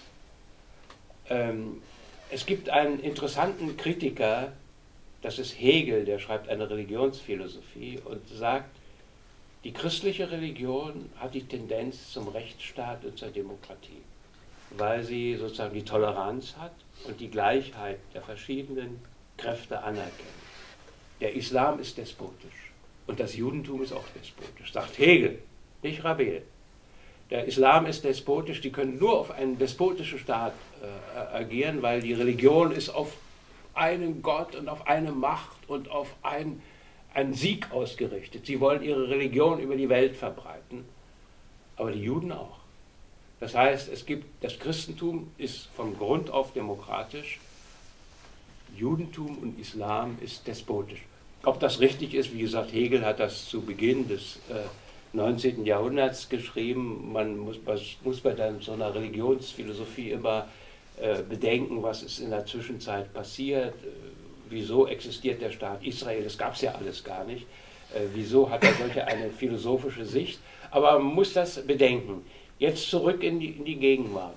Es gibt einen interessanten Kritiker, das ist Hegel, der schreibt eine Religionsphilosophie und sagt, die christliche Religion hat die Tendenz zum Rechtsstaat und zur Demokratie, weil sie sozusagen die Toleranz hat und die Gleichheit der verschiedenen Kräfte anerkennt. Der Islam ist despotisch und das Judentum ist auch despotisch, sagt Hegel, nicht Rabeel. Der Islam ist despotisch, die können nur auf einen despotischen Staat agieren, weil die Religion ist auf einen Gott und auf eine Macht und auf einen Sieg ausgerichtet. Sie wollen ihre Religion über die Welt verbreiten, aber die Juden auch. Das heißt, das Christentum ist von Grund auf demokratisch, Judentum und Islam ist despotisch. Ob das richtig ist, wie gesagt, Hegel hat das zu Beginn des 19. Jahrhunderts geschrieben. Man muss bei so einer Religionsphilosophie immer bedenken, was ist in der Zwischenzeit passiert, wieso existiert der Staat Israel, das gab es ja alles gar nicht, wieso hat er solche eine philosophische Sicht, aber man muss das bedenken. Jetzt zurück in die Gegenwart.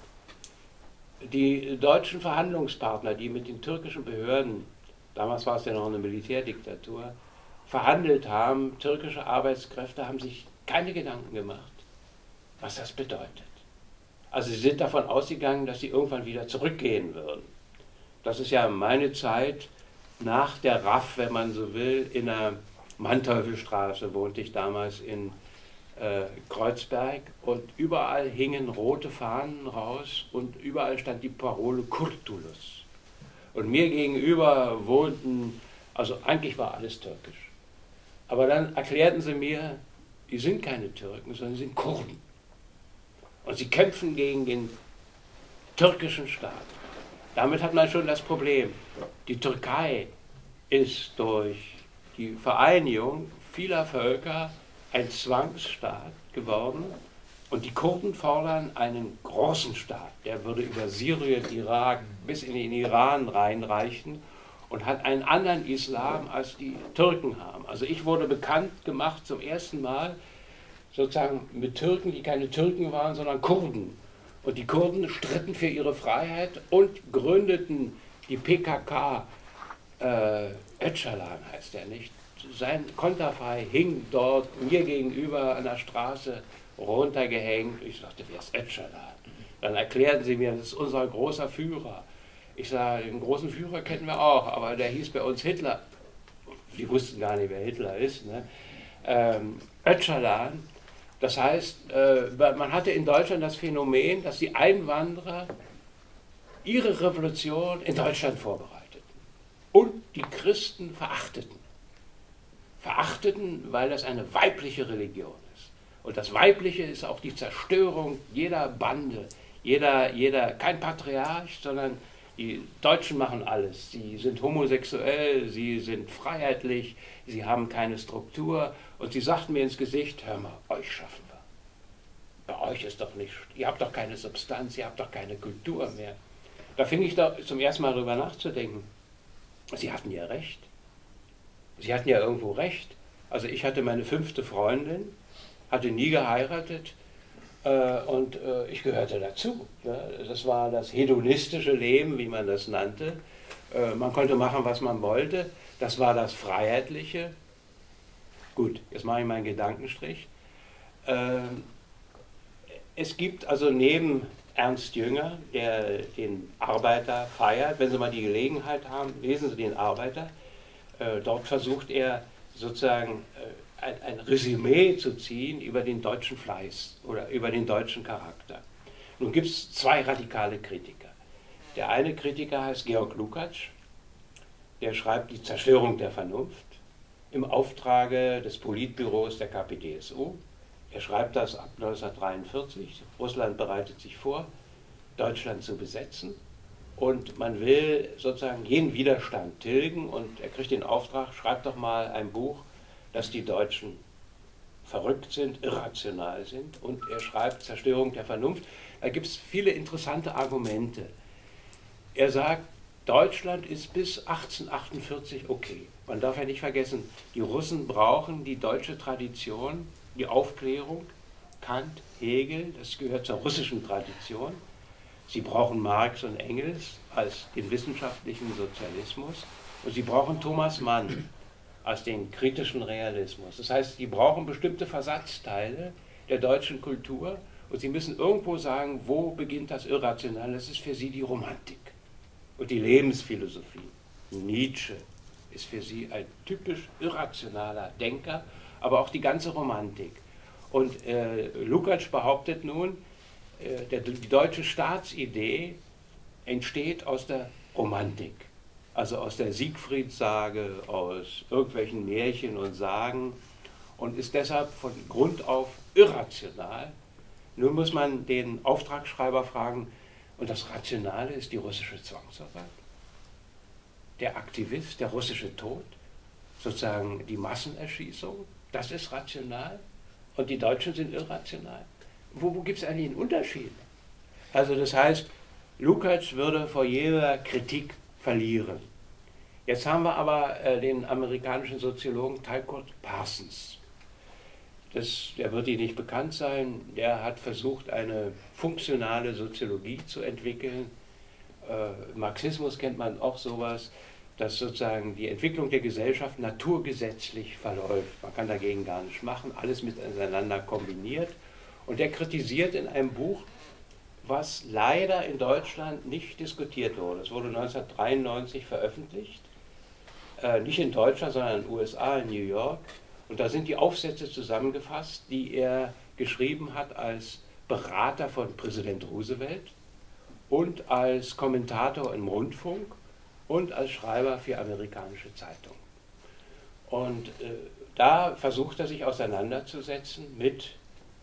Die deutschen Verhandlungspartner, die mit den türkischen Behörden, damals war es ja noch eine Militärdiktatur, verhandelt haben, türkische Arbeitskräfte haben sich keine Gedanken gemacht, was das bedeutet. Also sie sind davon ausgegangen, dass sie irgendwann wieder zurückgehen würden. Das ist ja meine Zeit nach der RAF, wenn man so will, in der Manteuffelstraße wohnte ich damals in Kreuzberg und überall hingen rote Fahnen raus und überall stand die Parole Kurtulus. Und mir gegenüber wohnten, also eigentlich war alles türkisch. Aber dann erklärten sie mir, die sind keine Türken, sondern sie sind Kurden. Und sie kämpfen gegen den türkischen Staat. Damit hat man schon das Problem. Die Türkei ist durch die Vereinigung vieler Völker ein Zwangsstaat geworden. Und die Kurden fordern einen großen Staat, der würde über Syrien, Irak bis in den Iran reinreichen und hat einen anderen Islam, als die Türken haben. Also ich wurde bekannt gemacht zum ersten Mal sozusagen mit Türken, die keine Türken waren, sondern Kurden. Und die Kurden stritten für ihre Freiheit und gründeten die PKK. Öcalan heißt er nicht. Sein Konterfei hing dort mir gegenüber an der Straße runtergehängt. Ich sagte, wer ist Öcalan? Dann erklärten sie mir, das ist unser großer Führer. Ich sage, den großen Führer kennen wir auch, aber der hieß bei uns Hitler. Die wussten gar nicht, wer Hitler ist. Ne? Öcalan, das heißt, man hatte in Deutschland das Phänomen, dass die Einwanderer ihre Revolution in Deutschland vorbereiteten und die Christen verachteten. Verachteten, weil das eine weibliche Religion ist. Und das Weibliche ist auch die Zerstörung jeder Bande, kein Patriarch, sondern die Deutschen machen alles. Sie sind homosexuell, sie sind freiheitlich, sie haben keine Struktur. Und sie sagten mir ins Gesicht, hör mal, euch schaffen wir. Bei euch ist doch nicht, ihr habt doch keine Substanz, ihr habt doch keine Kultur mehr. Da fing ich da zum ersten Mal drüber nachzudenken. Sie hatten ja recht. Sie hatten ja irgendwo recht. Also ich hatte meine 5. Freundin, hatte nie geheiratet und ich gehörte dazu. Ja. Das war das hedonistische Leben, wie man das nannte. Man konnte machen, was man wollte. Das war das Freiheitliche. Gut, jetzt mache ich meinen Gedankenstrich. Es gibt also neben Ernst Jünger, der den Arbeiter feiert, wenn Sie mal die Gelegenheit haben, lesen Sie den Arbeiter. Dort versucht er sozusagen ein Resümee zu ziehen über den deutschen Fleiß oder über den deutschen Charakter. Nun gibt es 2 radikale Kritiker. Der eine Kritiker heißt Georg Lukács, der schreibt die Zerstörung der Vernunft im Auftrage des Politbüros der KPdSU. Er schreibt das ab 1943. Russland bereitet sich vor, Deutschland zu besetzen. Und man will sozusagen jeden Widerstand tilgen und er kriegt den Auftrag, schreibt doch mal ein Buch, dass die Deutschen verrückt sind, irrational sind. Und er schreibt Zerstörung der Vernunft. Da gibt es viele interessante Argumente. Er sagt, Deutschland ist bis 1848 okay. Man darf ja nicht vergessen, die Russen brauchen die deutsche Tradition, die Aufklärung, Kant, Hegel, das gehört zur russischen Tradition. Sie brauchen Marx und Engels als den wissenschaftlichen Sozialismus und sie brauchen Thomas Mann als den kritischen Realismus. Das heißt, sie brauchen bestimmte Versatzteile der deutschen Kultur und sie müssen irgendwo sagen, wo beginnt das Irrationale? Das ist für sie die Romantik und die Lebensphilosophie. Nietzsche ist für sie ein typisch irrationaler Denker, aber auch die ganze Romantik. Und Lukács behauptet nun, die deutsche Staatsidee entsteht aus der Romantik, also aus der Siegfriedssage, aus irgendwelchen Märchen und Sagen und ist deshalb von Grund auf irrational. Nun muss man den Auftragsschreiber fragen, und das Rationale ist die russische Zwangsarbeit, der Aktivist, der russische Tod, sozusagen die Massenerschießung, das ist rational und die Deutschen sind irrational. Wo gibt es eigentlich einen Unterschied? Also das heißt, Lukács würde vor jeder Kritik verlieren. Jetzt haben wir aber den amerikanischen Soziologen Talcott Parsons. Der wird Ihnen nicht bekannt sein. Der hat versucht, eine funktionale Soziologie zu entwickeln. Im Marxismus kennt man auch sowas, dass sozusagen die Entwicklung der Gesellschaft naturgesetzlich verläuft. Man kann dagegen gar nichts machen, alles miteinander kombiniert. Und er kritisiert in einem Buch, was leider in Deutschland nicht diskutiert wurde. Es wurde 1993 veröffentlicht, nicht in Deutschland, sondern in den USA, in New York. Und da sind die Aufsätze zusammengefasst, die er geschrieben hat als Berater von Präsident Roosevelt und als Kommentator im Rundfunk und als Schreiber für amerikanische Zeitungen. Und da versucht er sich auseinanderzusetzen mit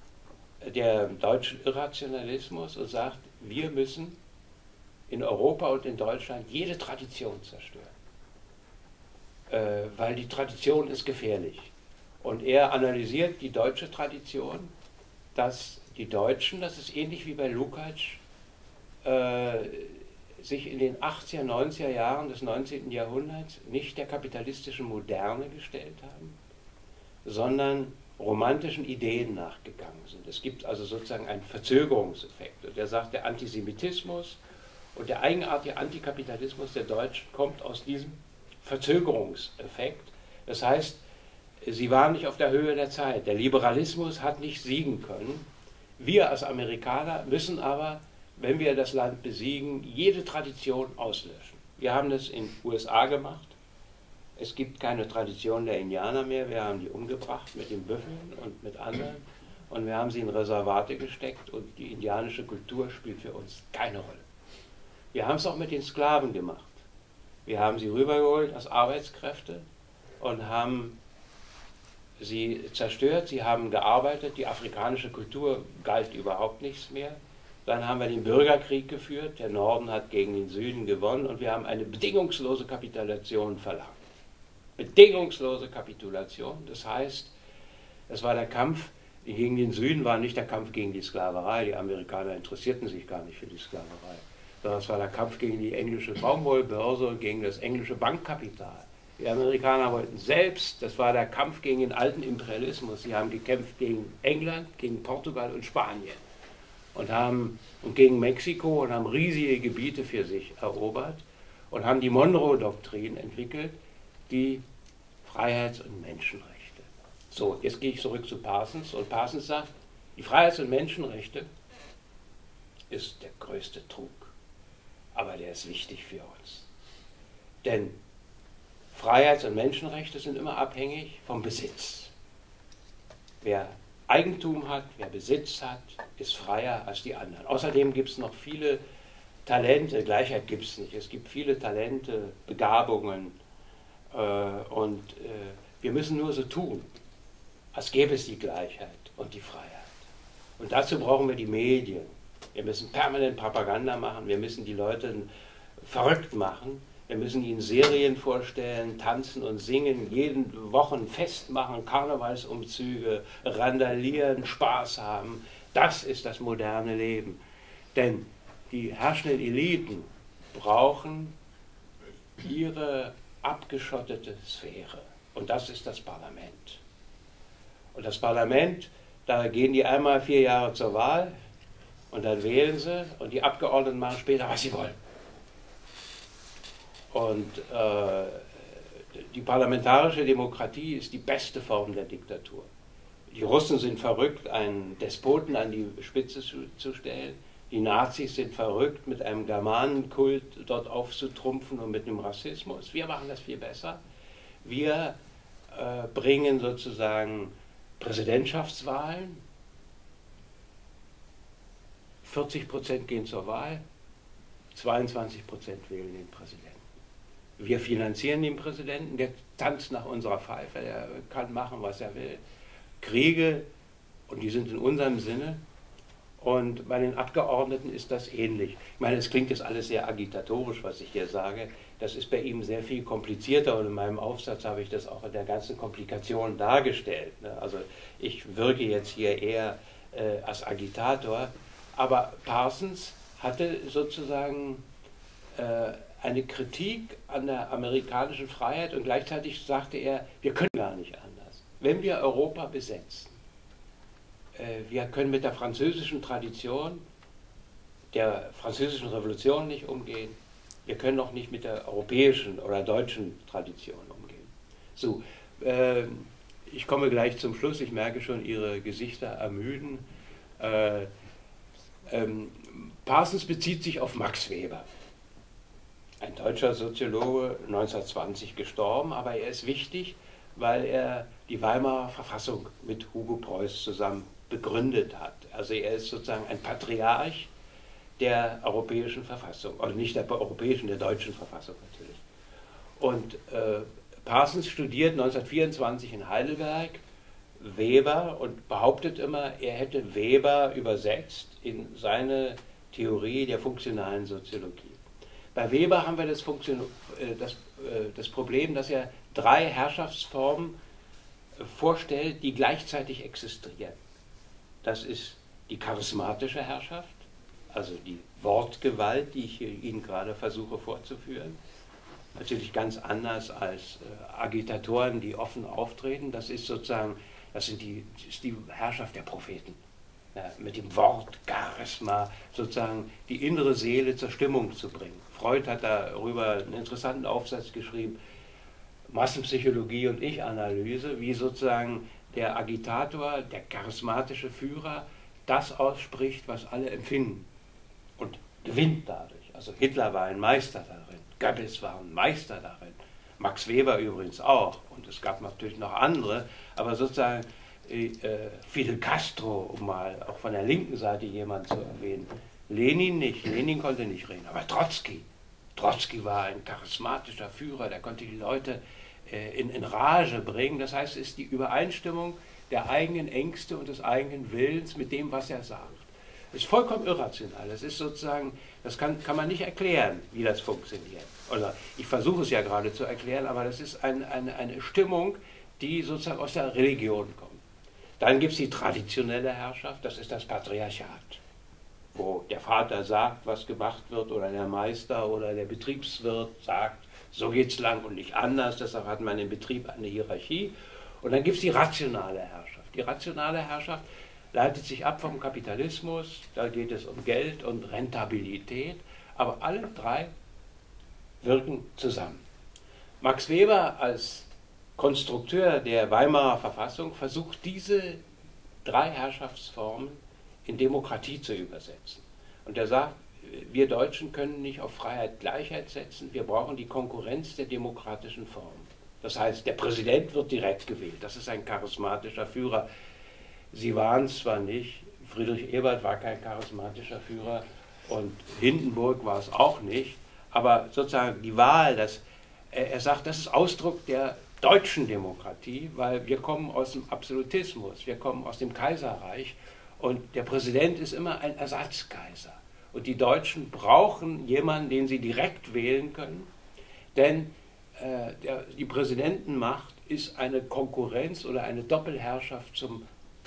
dem deutschen Irrationalismus und sagt, wir müssen in Europa und in Deutschland jede Tradition zerstören. weil die Tradition ist gefährlich. Und er analysiert die deutsche Tradition, dass die Deutschen, das ist ähnlich wie bei Lukács, sich in den 80er, 90er Jahren des 19. Jahrhunderts nicht der kapitalistischen Moderne gestellt haben, sondern romantischen Ideen nachgegangen sind. Es gibt also sozusagen einen Verzögerungseffekt. Und er sagt, der Antisemitismus und der eigenartige Antikapitalismus der Deutschen kommt aus diesem Verzögerungseffekt. Das heißt, sie waren nicht auf der Höhe der Zeit. Der Liberalismus hat nicht siegen können. Wir als Amerikaner müssen aber, wenn wir das Land besiegen, jede Tradition auslöschen. Wir haben das in den USA gemacht. Es gibt keine Tradition der Indianer mehr. Wir haben die umgebracht mit den Büffeln und mit anderen. Und wir haben sie in Reservate gesteckt und die indianische Kultur spielt für uns keine Rolle. Wir haben es auch mit den Sklaven gemacht. Wir haben sie rübergeholt als Arbeitskräfte und haben sie zerstört. Sie haben gearbeitet. Die afrikanische Kultur galt überhaupt nichts mehr. Dann haben wir den Bürgerkrieg geführt. Der Norden hat gegen den Süden gewonnen und wir haben eine bedingungslose Kapitulation verlangt. Bedingungslose Kapitulation. Das heißt, es war der Kampf gegen den Süden, war nicht der Kampf gegen die Sklaverei. Die Amerikaner interessierten sich gar nicht für die Sklaverei. Sondern es war der Kampf gegen die englische Baumwollbörse und gegen das englische Bankkapital. Die Amerikaner wollten selbst, das war der Kampf gegen den alten Imperialismus. Sie haben gekämpft gegen England, gegen Portugal und Spanien. Und gegen Mexiko und haben riesige Gebiete für sich erobert und haben die Monroe-Doktrin entwickelt, die Freiheits- und Menschenrechte. So, jetzt gehe ich zurück zu Parsons und Parsons sagt, die Freiheits- und Menschenrechte ist der größte Trug, aber der ist wichtig für uns. Denn Freiheits- und Menschenrechte sind immer abhängig vom Besitz. Wer Eigentum hat, wer Besitz hat, ist freier als die anderen. Außerdem gibt es noch viele Talente, Gleichheit gibt es nicht, es gibt viele Talente, Begabungen und wir müssen nur so tun, als gäbe es die Gleichheit und die Freiheit. Und dazu brauchen wir die Medien. Wir müssen permanent Propaganda machen, wir müssen die Leute verrückt machen, wir müssen ihnen Serien vorstellen, tanzen und singen, jeden Wochen Fest machen, Karnevalsumzüge, randalieren, Spaß haben. Das ist das moderne Leben. Denn die herrschenden Eliten brauchen ihre abgeschottete Sphäre. Und das ist das Parlament. Und das Parlament, da gehen die einmal 4 Jahre zur Wahl und dann wählen sie und die Abgeordneten machen später, was sie wollen. Und die parlamentarische Demokratie ist die beste Form der Diktatur. Die Russen sind verrückt, einen Despoten an die Spitze zu stellen. Die Nazis sind verrückt, mit einem Germanenkult dort aufzutrumpfen und mit dem Rassismus. Wir machen das viel besser. Wir bringen sozusagen Präsidentschaftswahlen. 40% gehen zur Wahl, 22% wählen den Präsidenten. Wir finanzieren den Präsidenten, der tanzt nach unserer Pfeife, der kann machen, was er will. Kriege, und die sind in unserem Sinne. Und bei den Abgeordneten ist das ähnlich. Ich meine, es klingt jetzt alles sehr agitatorisch, was ich hier sage. Das ist bei ihm sehr viel komplizierter und in meinem Aufsatz habe ich das auch in der ganzen Komplikation dargestellt. Also ich wirke jetzt hier eher als Agitator, aber Parsons hatte sozusagen eine Kritik an der amerikanischen Freiheit und gleichzeitig sagte er, wir können gar nicht anders. Wenn wir Europa besetzen, wir können mit der französischen Tradition, der französischen Revolution nicht umgehen, wir können auch nicht mit der europäischen oder deutschen Tradition umgehen. So, ich komme gleich zum Schluss, ich merke schon, Ihre Gesichter ermüden. Parsons bezieht sich auf Max Weber. Ein deutscher Soziologe, 1920 gestorben, aber er ist wichtig, weil er die Weimarer Verfassung mit Hugo Preuß zusammen begründet hat. Also er ist sozusagen ein Patriarch der europäischen Verfassung, oder nicht der europäischen, der deutschen Verfassung natürlich. Und Parsons studiert 1924 in Heidelberg Weber und behauptet immer, er hätte Weber übersetzt in seine Theorie der funktionalen Soziologie. Bei Weber haben wir das Problem, dass er 3 Herrschaftsformen vorstellt, die gleichzeitig existieren. Das ist die charismatische Herrschaft, also die Wortgewalt, die ich Ihnen gerade versuche vorzuführen. Natürlich ganz anders als Agitatoren, die offen auftreten. Das ist sozusagen, ist die Herrschaft der Propheten. Ja, mit dem Wort, Charisma, sozusagen die innere Seele zur Stimmung zu bringen. Freud hat darüber einen interessanten Aufsatz geschrieben, Massenpsychologie und Ich-Analyse, wie sozusagen der Agitator, der charismatische Führer, das ausspricht, was alle empfinden und gewinnt dadurch. Also Hitler war ein Meister darin, Goebbels war ein Meister darin, Max Weber übrigens auch und es gab natürlich noch andere, aber sozusagen Fidel Castro, um mal auch von der linken Seite jemanden zu erwähnen, Lenin nicht, Lenin konnte nicht reden, aber Trotzki war ein charismatischer Führer, der konnte die Leute in Rage bringen, das heißt, es ist die Übereinstimmung der eigenen Ängste und des eigenen Willens mit dem, was er sagt. Das ist vollkommen irrational, das ist sozusagen, das kann man nicht erklären, wie das funktioniert. Oder ich versuche es ja gerade zu erklären, aber das ist eine Stimmung, die sozusagen aus der Religion kommt. Dann gibt es die traditionelle Herrschaft, das ist das Patriarchat, wo der Vater sagt, was gemacht wird, oder der Meister oder der Betriebswirt sagt, so geht es lang und nicht anders, deshalb hat man im Betrieb eine Hierarchie. Und dann gibt es die rationale Herrschaft. Die rationale Herrschaft leitet sich ab vom Kapitalismus, da geht es um Geld und Rentabilität, aber alle 3 wirken zusammen. Max Weber als Konstrukteur der Weimarer Verfassung versucht, diese 3 Herrschaftsformen in Demokratie zu übersetzen. Und er sagt, wir Deutschen können nicht auf Freiheit, Gleichheit setzen, wir brauchen die Konkurrenz der demokratischen Formen. Das heißt, der Präsident wird direkt gewählt, das ist ein charismatischer Führer. Sie waren es zwar nicht, Friedrich Ebert war kein charismatischer Führer und Hindenburg war es auch nicht, aber sozusagen die Wahl, er sagt, das ist Ausdruck der deutschen Demokratie, weil wir kommen aus dem Absolutismus, wir kommen aus dem Kaiserreich und der Präsident ist immer ein Ersatzkaiser. Und die Deutschen brauchen jemanden, den sie direkt wählen können, denn die Präsidentenmacht ist eine Konkurrenz oder eine Doppelherrschaft zum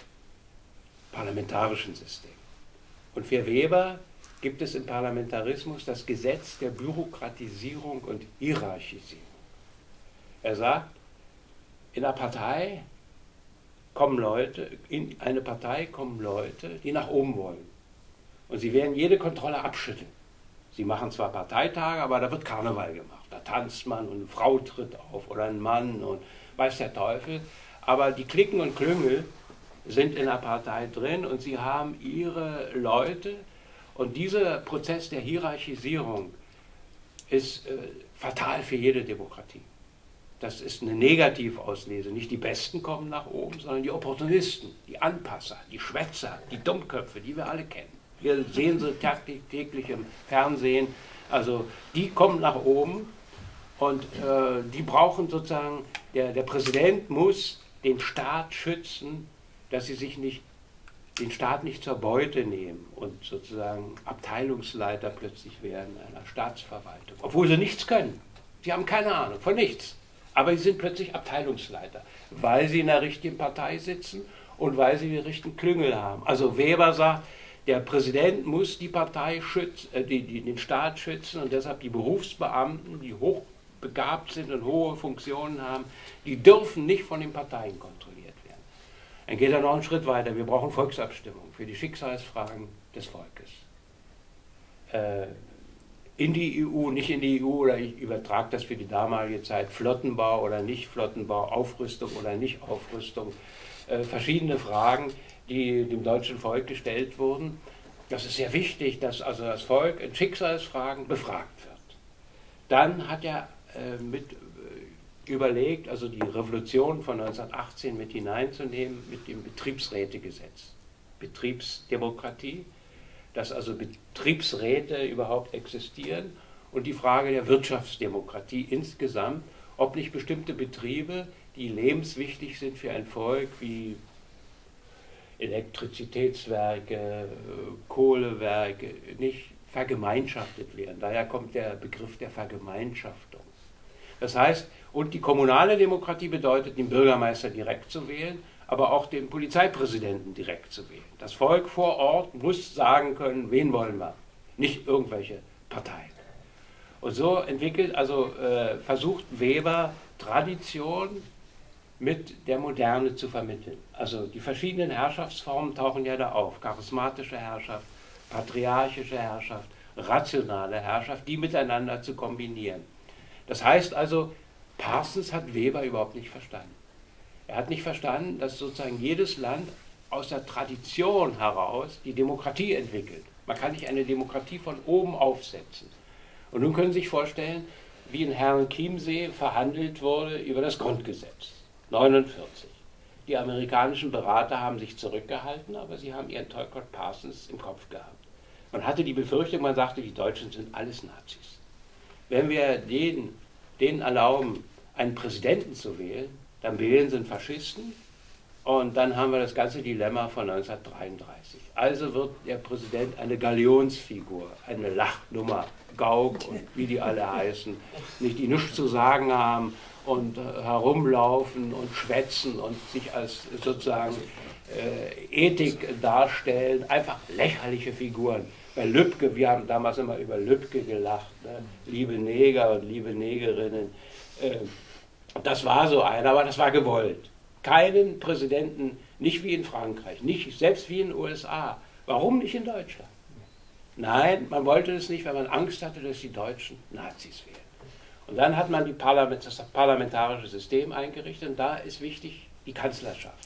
parlamentarischen System. Und für Weber gibt es im Parlamentarismus das Gesetz der Bürokratisierung und Hierarchisierung. Er sagt, in eine Partei kommen Leute, die nach oben wollen. Und sie werden jede Kontrolle abschütteln. Sie machen zwar Parteitage, aber da wird Karneval gemacht. Da tanzt man und eine Frau tritt auf oder ein Mann und weiß der Teufel. Aber die Cliquen und Klüngel sind in der Partei drin und sie haben ihre Leute. Und dieser Prozess der Hierarchisierung ist fatal für jede Demokratie. Das ist eine Negativauslese. Nicht die Besten kommen nach oben, sondern die Opportunisten, die Anpasser, die Schwätzer, die Dummköpfe, die wir alle kennen. Wir sehen sie täglich im Fernsehen. Also die kommen nach oben und die brauchen sozusagen, der Präsident muss den Staat schützen, dass sie sich den Staat nicht zur Beute nehmen und sozusagen Abteilungsleiter plötzlich werden einer Staatsverwaltung, obwohl sie nichts können. Sie haben keine Ahnung von nichts. Aber sie sind plötzlich Abteilungsleiter, weil sie in der richtigen Partei sitzen und weil sie die richtigen Klüngel haben. Also Weber sagt, der Präsident muss die Partei schützen, den Staat schützen und deshalb die Berufsbeamten, die hochbegabt sind und hohe Funktionen haben, die dürfen nicht von den Parteien kontrolliert werden. Dann geht er noch einen Schritt weiter. Wir brauchen Volksabstimmung für die Schicksalsfragen des Volkes. In die EU, nicht in die EU, oder ich übertrage das für die damalige Zeit, Flottenbau oder nicht Flottenbau, Aufrüstung oder nicht Aufrüstung, verschiedene Fragen, die dem deutschen Volk gestellt wurden. Das ist sehr wichtig, dass also das Volk in Schicksalsfragen befragt wird. Dann hat er überlegt, also die Revolution von 1918 mit hineinzunehmen mit dem Betriebsrätegesetz. Betriebsdemokratie, dass also Betriebsräte überhaupt existieren und die Frage der Wirtschaftsdemokratie insgesamt, ob nicht bestimmte Betriebe, die lebenswichtig sind für ein Volk, wie Elektrizitätswerke, Kohlewerke, nicht vergemeinschaftet werden. Daher kommt der Begriff der Vergemeinschaftung. Das heißt, und die kommunale Demokratie bedeutet, den Bürgermeister direkt zu wählen, aber auch den Polizeipräsidenten direkt zu wählen. Das Volk vor Ort muss sagen können, wen wollen wir, nicht irgendwelche Parteien. Und so entwickelt, versucht Weber Tradition mit der Moderne zu vermitteln. Also die verschiedenen Herrschaftsformen tauchen ja da auf. Charismatische Herrschaft, patriarchische Herrschaft, rationale Herrschaft, die miteinander zu kombinieren. Das heißt also, Parsons hat Weber überhaupt nicht verstanden. Er hat nicht verstanden, dass sozusagen jedes Land aus der Tradition heraus die Demokratie entwickelt. Man kann nicht eine Demokratie von oben aufsetzen. Und nun können Sie sich vorstellen, wie in Herrenchiemsee verhandelt wurde über das Grundgesetz, 49. Die amerikanischen Berater haben sich zurückgehalten, aber sie haben ihren Talcott Parsons im Kopf gehabt. Man hatte die Befürchtung, man sagte, die Deutschen sind alles Nazis. Wenn wir denen erlauben, einen Präsidenten zu wählen, dann wählen sie einen Faschisten und dann haben wir das ganze Dilemma von 1933. Also wird der Präsident eine Galionsfigur, eine Lachnummer, Gauck und wie die alle heißen, nicht die nichts zu sagen haben und herumlaufen und schwätzen und sich als sozusagen Ethik darstellen, einfach lächerliche Figuren. Bei Lübcke, wir haben damals immer über Lübcke gelacht, ne? Liebe Neger und liebe Negerinnen. Das war so einer, aber das war gewollt. Keinen Präsidenten, nicht wie in Frankreich, nicht selbst wie in den USA. Warum nicht in Deutschland? Nein, man wollte es nicht, weil man Angst hatte, dass die Deutschen Nazis wären. Und dann hat man das parlamentarische System eingerichtet und da ist wichtig die Kanzlerschaft.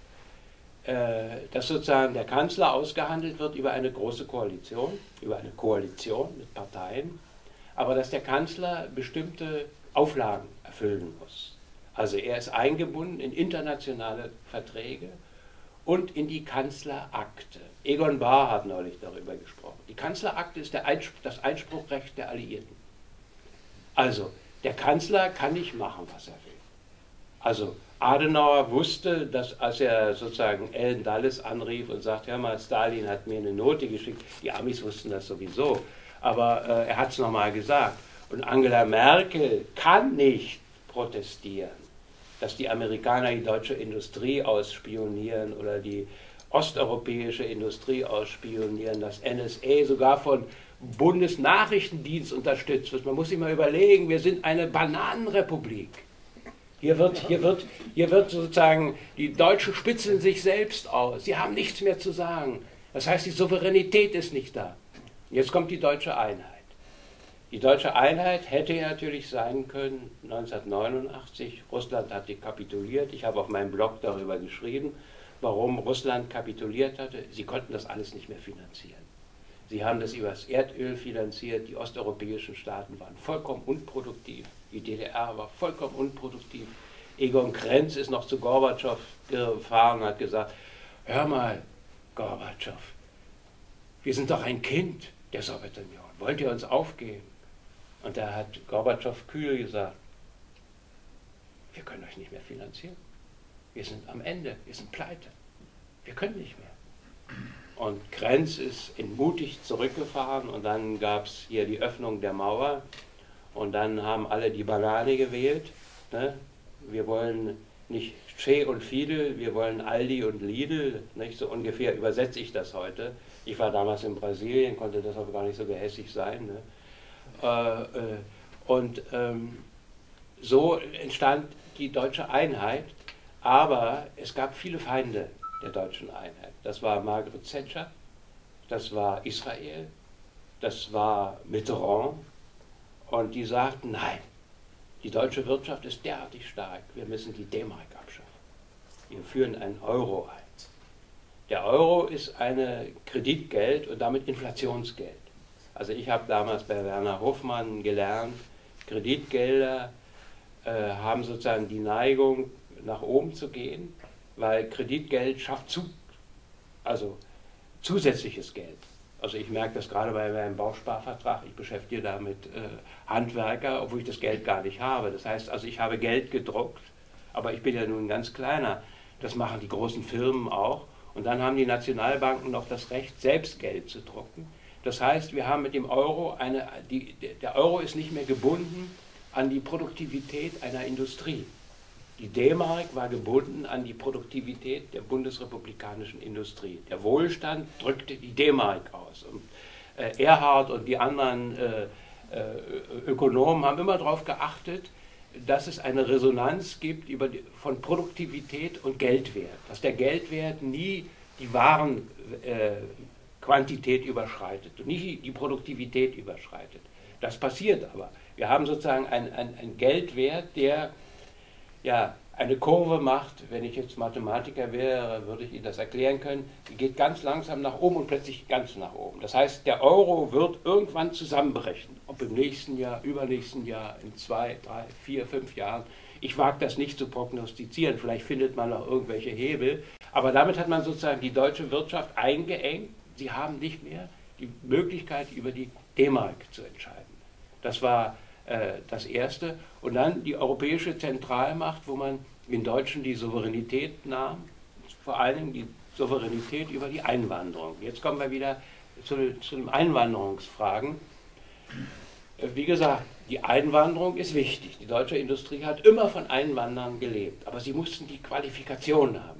Dass sozusagen der Kanzler ausgehandelt wird über eine große Koalition, über eine Koalition mit Parteien, aber dass der Kanzler bestimmte Auflagen erfüllen muss. Also er ist eingebunden in internationale Verträge und in die Kanzlerakte. Egon Bahr hat neulich darüber gesprochen. Die Kanzlerakte ist das Einspruchrecht der Alliierten. Also der Kanzler kann nicht machen, was er will. Also Adenauer wusste, dass als er sozusagen Allen Dulles anrief und sagt, hör mal, Stalin hat mir eine Note geschickt, die Amis wussten das sowieso, aber er hat es nochmal gesagt. Und Angela Merkel kann nicht protestieren, dass die Amerikaner die deutsche Industrie ausspionieren oder die osteuropäische Industrie ausspionieren, dass NSA sogar von Bundesnachrichtendienst unterstützt wird. Man muss sich mal überlegen, wir sind eine Bananenrepublik. Hier wird sozusagen, die Deutschen spitzeln sich selbst aus. Sie haben nichts mehr zu sagen. Das heißt, die Souveränität ist nicht da. Jetzt kommt die deutsche Einheit. Die deutsche Einheit hätte ja natürlich sein können, 1989, Russland hatte kapituliert. Ich habe auf meinem Blog darüber geschrieben, warum Russland kapituliert hatte. Sie konnten das alles nicht mehr finanzieren. Sie haben das über das Erdöl finanziert. Die osteuropäischen Staaten waren vollkommen unproduktiv. Die DDR war vollkommen unproduktiv. Egon Krenz ist noch zu Gorbatschow gefahren und hat gesagt, hör mal, Gorbatschow, wir sind doch ein Kind der Sowjetunion. Wollt ihr uns aufgeben? Und da hat Gorbatschow kühl gesagt, wir können euch nicht mehr finanzieren. Wir sind am Ende, wir sind pleite. Wir können nicht mehr. Und Krenz ist mutig zurückgefahren und dann gab es hier die Öffnung der Mauer und dann haben alle die Banane gewählt. Ne? Wir wollen nicht Che und Fidel, wir wollen Aldi und Lidl. Nicht? So ungefähr übersetze ich das heute. Ich war damals in Brasilien, konnte deshalb gar nicht so gehässig sein. Ne? So entstand die deutsche Einheit, aber es gab viele Feinde der deutschen Einheit. Das war Margaret Thatcher, das war Israel, das war Mitterrand und die sagten, nein, die deutsche Wirtschaft ist derartig stark, wir müssen die D-Mark abschaffen. Wir führen einen Euro ein. Der Euro ist eine Kreditgeld und damit Inflationsgeld. Also ich habe damals bei Werner Hofmann gelernt, Kreditgelder haben sozusagen die nach oben zu gehen, weil Kreditgeld schafft zusätzliches Geld. Also ich merke das gerade bei meinem Bausparvertrag, ich beschäftige damit Handwerker, obwohl ich das Geld gar nicht habe. Das heißt, also ich habe Geld gedruckt, aber ich bin ja nun ein ganz kleiner. Das machen die großen Firmen auch. Und dann haben die Nationalbanken noch das Recht, selbst Geld zu drucken. Das heißt, wir haben mit dem Euro der Euro ist nicht mehr gebunden an die Produktivität einer Industrie. Die D-Mark war gebunden an die Produktivität der bundesrepublikanischen Industrie. Der Wohlstand drückte die D-Mark aus. Und Erhard und die anderen Ökonomen haben immer darauf geachtet, dass es eine Resonanz gibt von Produktivität und Geldwert. Dass der Geldwert nie die Warenquantität überschreitet und nicht die Produktivität überschreitet. Das passiert aber. Wir haben sozusagen einen Geldwert, der ja eine Kurve macht. Wenn ich jetzt Mathematiker wäre, würde ich Ihnen das erklären können. Die geht ganz langsam nach oben und plötzlich ganz nach oben. Das heißt, der Euro wird irgendwann zusammenbrechen. Ob im nächsten Jahr, übernächsten Jahr, in 2, 3, 4, 5 Jahren. Ich wage das nicht zu prognostizieren. Vielleicht findet man noch irgendwelche Hebel. Aber damit hat man sozusagen die deutsche Wirtschaft eingeengt. Sie haben nicht mehr die Möglichkeit, über die D-Mark zu entscheiden. Das war das Erste. Und dann die europäische Zentralmacht, wo man den Deutschen die Souveränität nahm, vor allen Dingen die Souveränität über die Einwanderung. Jetzt kommen wir wieder zu den Einwanderungsfragen. Wie gesagt, die Einwanderung ist wichtig. Die deutsche Industrie hat immer von Einwanderern gelebt, aber sie mussten die Qualifikation haben.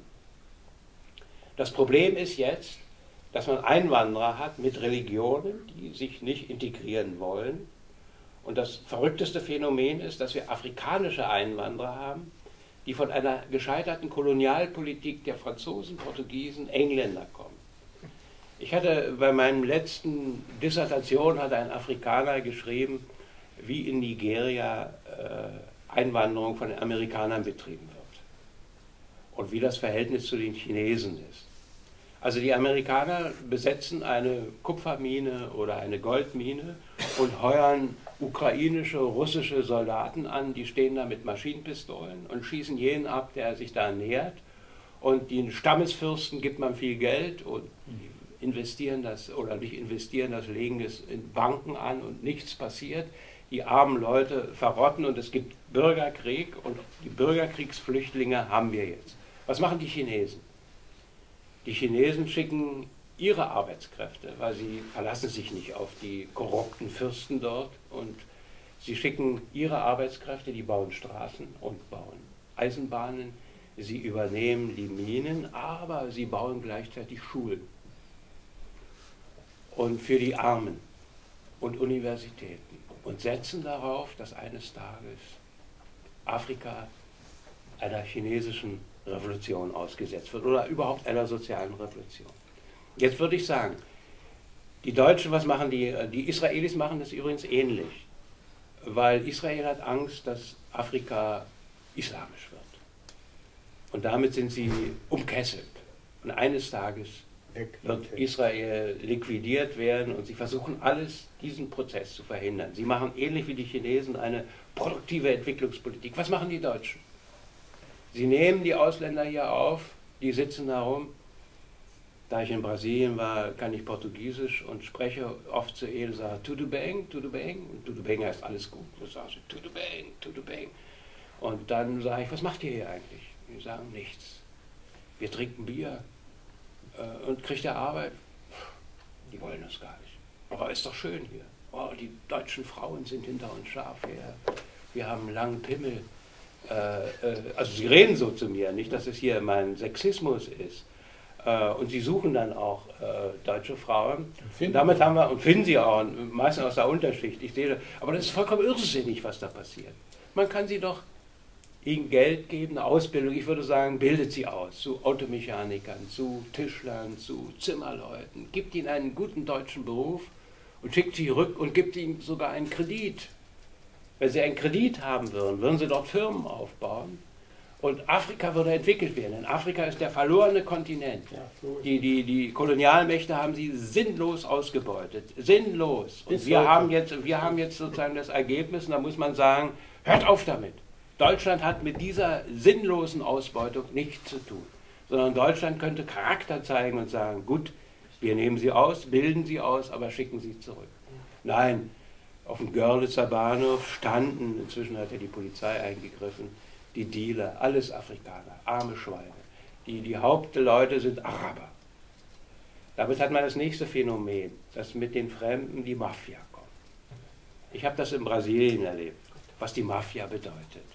Das Problem ist jetzt, dass man Einwanderer hat mit Religionen, die sich nicht integrieren wollen. Und das verrückteste Phänomen ist, dass wir afrikanische Einwanderer haben, die von einer gescheiterten Kolonialpolitik der Franzosen, Portugiesen, Engländer kommen. Ich hatte bei meinem letzten Dissertation hat ein Afrikaner geschrieben, wie in Nigeria Einwanderung von den Amerikanern betrieben wird und wie das Verhältnis zu den Chinesen ist. Also die Amerikaner besetzen eine Kupfermine oder eine Goldmine und heuern ukrainische, russische Soldaten an, die stehen da mit Maschinenpistolen und schießen jeden ab, der sich da nähert. Und den Stammesfürsten gibt man viel Geld und investieren das, oder nicht investieren, das legen es in Banken an und nichts passiert. Die armen Leute verrotten und es gibt Bürgerkrieg und die Bürgerkriegsflüchtlinge haben wir jetzt. Was machen die Chinesen? Die Chinesen schicken ihre Arbeitskräfte, weil sie verlassen sich nicht auf die korrupten Fürsten dort und sie schicken ihre Arbeitskräfte, die bauen Straßen und bauen Eisenbahnen, sie übernehmen die Minen, aber sie bauen gleichzeitig Schulen und für die Armen und Universitäten und setzen darauf, dass eines Tages Afrika einer chinesischen Revolution ausgesetzt wird oder überhaupt einer sozialen Revolution. Jetzt würde ich sagen, die Deutschen, was machen die? Die Israelis machen das übrigens ähnlich, weil Israel hat Angst, dass Afrika islamisch wird. Und damit sind sie umkesselt. Und eines Tages wird Israel liquidiert werden und sie versuchen alles, diesen Prozess zu verhindern. Sie machen ähnlich wie die Chinesen eine produktive Entwicklungspolitik. Was machen die Deutschen? Sie nehmen die Ausländer hier auf, die sitzen da rum. Da ich in Brasilien war, kann ich Portugiesisch und spreche oft zu ihr, sage tudo bem, tudo bem. Und tudo bem heißt alles gut. So sage ich tudo bem, tudo bem. Und dann sage ich, was macht ihr hier eigentlich? Die sagen nichts. Wir trinken Bier und kriegt ihr Arbeit? Die wollen das gar nicht. Aber ist doch schön hier. Oh, die deutschen Frauen sind hinter uns scharf her. Wir haben einen langen Pimmel. Also sie reden so zu mir, nicht, dass es hier mein Sexismus ist. Und sie suchen dann auch deutsche Frauen. Damit haben wir, und finden sie auch, meistens aus der Unterschicht. Ich sehe, aber das ist vollkommen irrsinnig, was da passiert. Man kann sie doch ihnen Geld geben, eine Ausbildung, ich würde sagen, bildet sie aus, zu Automechanikern, zu Tischlern, zu Zimmerleuten, gibt ihnen einen guten deutschen Beruf und schickt sie rück und gibt ihnen sogar einen Kredit. Wenn sie einen Kredit haben würden, würden sie dort Firmen aufbauen und Afrika würde entwickelt werden. Denn Afrika ist der verlorene Kontinent. Die Kolonialmächte haben sie sinnlos ausgebeutet. Sinnlos. Und wir haben jetzt sozusagen das Ergebnis, und da muss man sagen, hört auf damit. Deutschland hat mit dieser sinnlosen Ausbeutung nichts zu tun. Sondern Deutschland könnte Charakter zeigen und sagen, gut, wir nehmen sie aus, bilden sie aus, aber schicken sie zurück. Nein. Auf dem Görlitzer Bahnhof standen, inzwischen hat ja die Polizei eingegriffen, die Dealer, alles Afrikaner, arme Schweine. Die Hauptleute sind Araber. Damit hat man das nächste Phänomen, dass mit den Fremden die Mafia kommt. Ich habe das in Brasilien erlebt, was die Mafia bedeutet.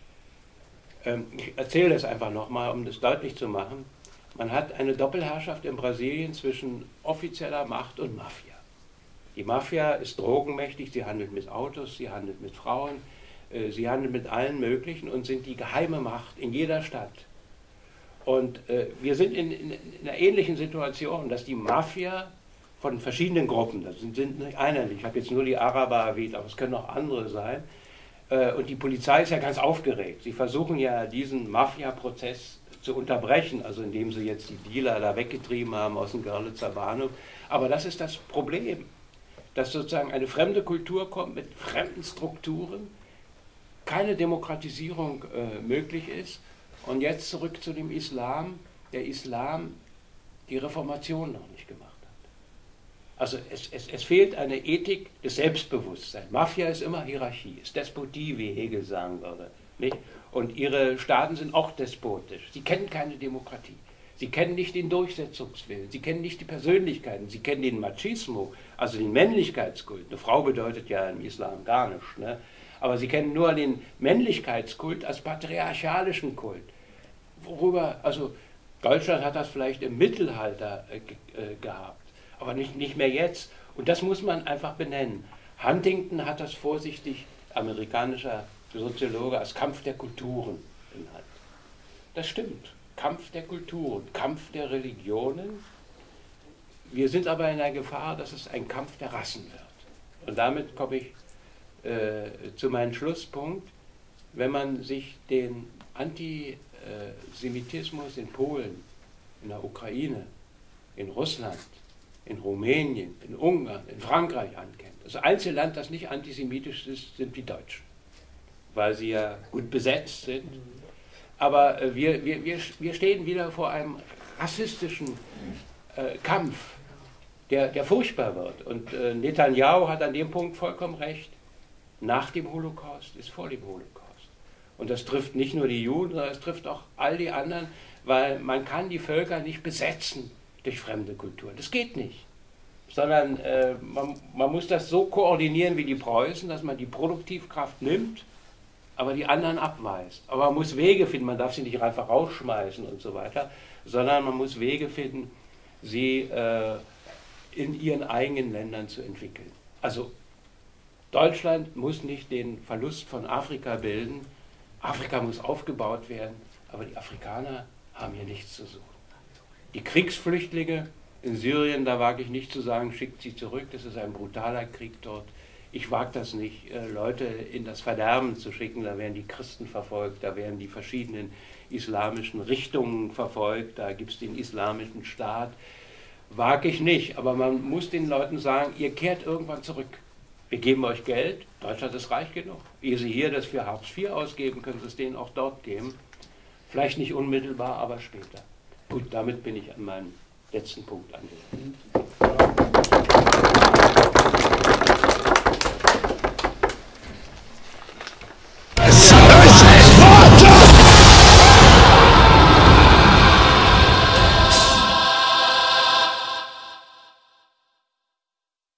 Ich erzähle das einfach nochmal, um das deutlich zu machen. Man hat eine Doppelherrschaft in Brasilien zwischen offizieller Macht und Mafia. Die Mafia ist drogenmächtig, sie handelt mit Autos, sie handelt mit Frauen, sie handelt mit allen möglichen und sind die geheime Macht in jeder Stadt. Und wir sind in einer ähnlichen Situation, dass die Mafia von verschiedenen Gruppen, das sind nicht einheitlich, ich habe jetzt nur die Araber erwähnt, aber es können auch andere sein, und die Polizei ist ja ganz aufgeregt. Sie versuchen ja diesen Mafia-Prozess zu unterbrechen, also indem sie jetzt die Dealer da weggetrieben haben aus dem Görlitzer Bahnhof. Aber das ist das Problem, dass sozusagen eine fremde Kultur kommt mit fremden Strukturen, keine Demokratisierung möglich ist. Und jetzt zurück zu dem Islam, der Islam die Reformation noch nicht gemacht hat. Also es fehlt eine Ethik des Selbstbewusstseins. Mafia ist immer Hierarchie, ist Despotie, wie Hegel sagen würde. Nicht? Und ihre Staaten sind auch despotisch. Sie kennen keine Demokratie. Sie kennen nicht den Durchsetzungswillen. Sie kennen nicht die Persönlichkeiten. Sie kennen den Machismo, also den Männlichkeitskult. Eine Frau bedeutet ja im Islam gar nichts. Ne? Aber sie kennen nur den Männlichkeitskult als patriarchalischen Kult. Worüber, also Deutschland hat das vielleicht im Mittelalter gehabt, aber nicht mehr jetzt. Und das muss man einfach benennen. Huntington hat das vorsichtig, amerikanischer Soziologe, als Kampf der Kulturen benannt. Das stimmt. Kampf der Kulturen, Kampf der Religionen. Wir sind aber in der Gefahr, dass es ein Kampf der Rassen wird. Und damit komme ich zu meinem Schlusspunkt. Wenn man sich den Antisemitismus in Polen, in der Ukraine, in Russland, in Rumänien, in Ungarn, in Frankreich ankennt. Das einzige Land, das nicht antisemitisch ist, sind die Deutschen, weil sie ja gut besetzt sind. Aber wir stehen wieder vor einem rassistischen Kampf, der furchtbar wird. Und Netanyahu hat an dem Punkt vollkommen recht. Nach dem Holocaust ist vor dem Holocaust. Und das trifft nicht nur die Juden, sondern es trifft auch all die anderen, weil man kann die Völker nicht besetzen durch fremde Kulturen. Das geht nicht. Sondern man muss das so koordinieren wie die Preußen, dass man die Produktivkraft nimmt, aber die anderen abweist. Aber man muss Wege finden, man darf sie nicht einfach rausschmeißen und so weiter, sondern man muss Wege finden, sie in ihren eigenen Ländern zu entwickeln. Also Deutschland muss nicht den Verlust von Afrika bilden. Afrika muss aufgebaut werden, aber die Afrikaner haben hier nichts zu suchen. Die Kriegsflüchtlinge in Syrien, da wage ich nicht zu sagen, schickt sie zurück, das ist ein brutaler Krieg dort. Ich wage das nicht, Leute in das Verderben zu schicken, da werden die Christen verfolgt, da werden die verschiedenen islamischen Richtungen verfolgt, da gibt es den islamischen Staat. Wage ich nicht, aber man muss den Leuten sagen, ihr kehrt irgendwann zurück. Wir geben euch Geld, Deutschland ist reich genug. Ehe Sie hier das für Hartz IV ausgeben, können Sie es denen auch dort geben. Vielleicht nicht unmittelbar, aber später. Gut, damit bin ich an meinem letzten Punkt angelangt.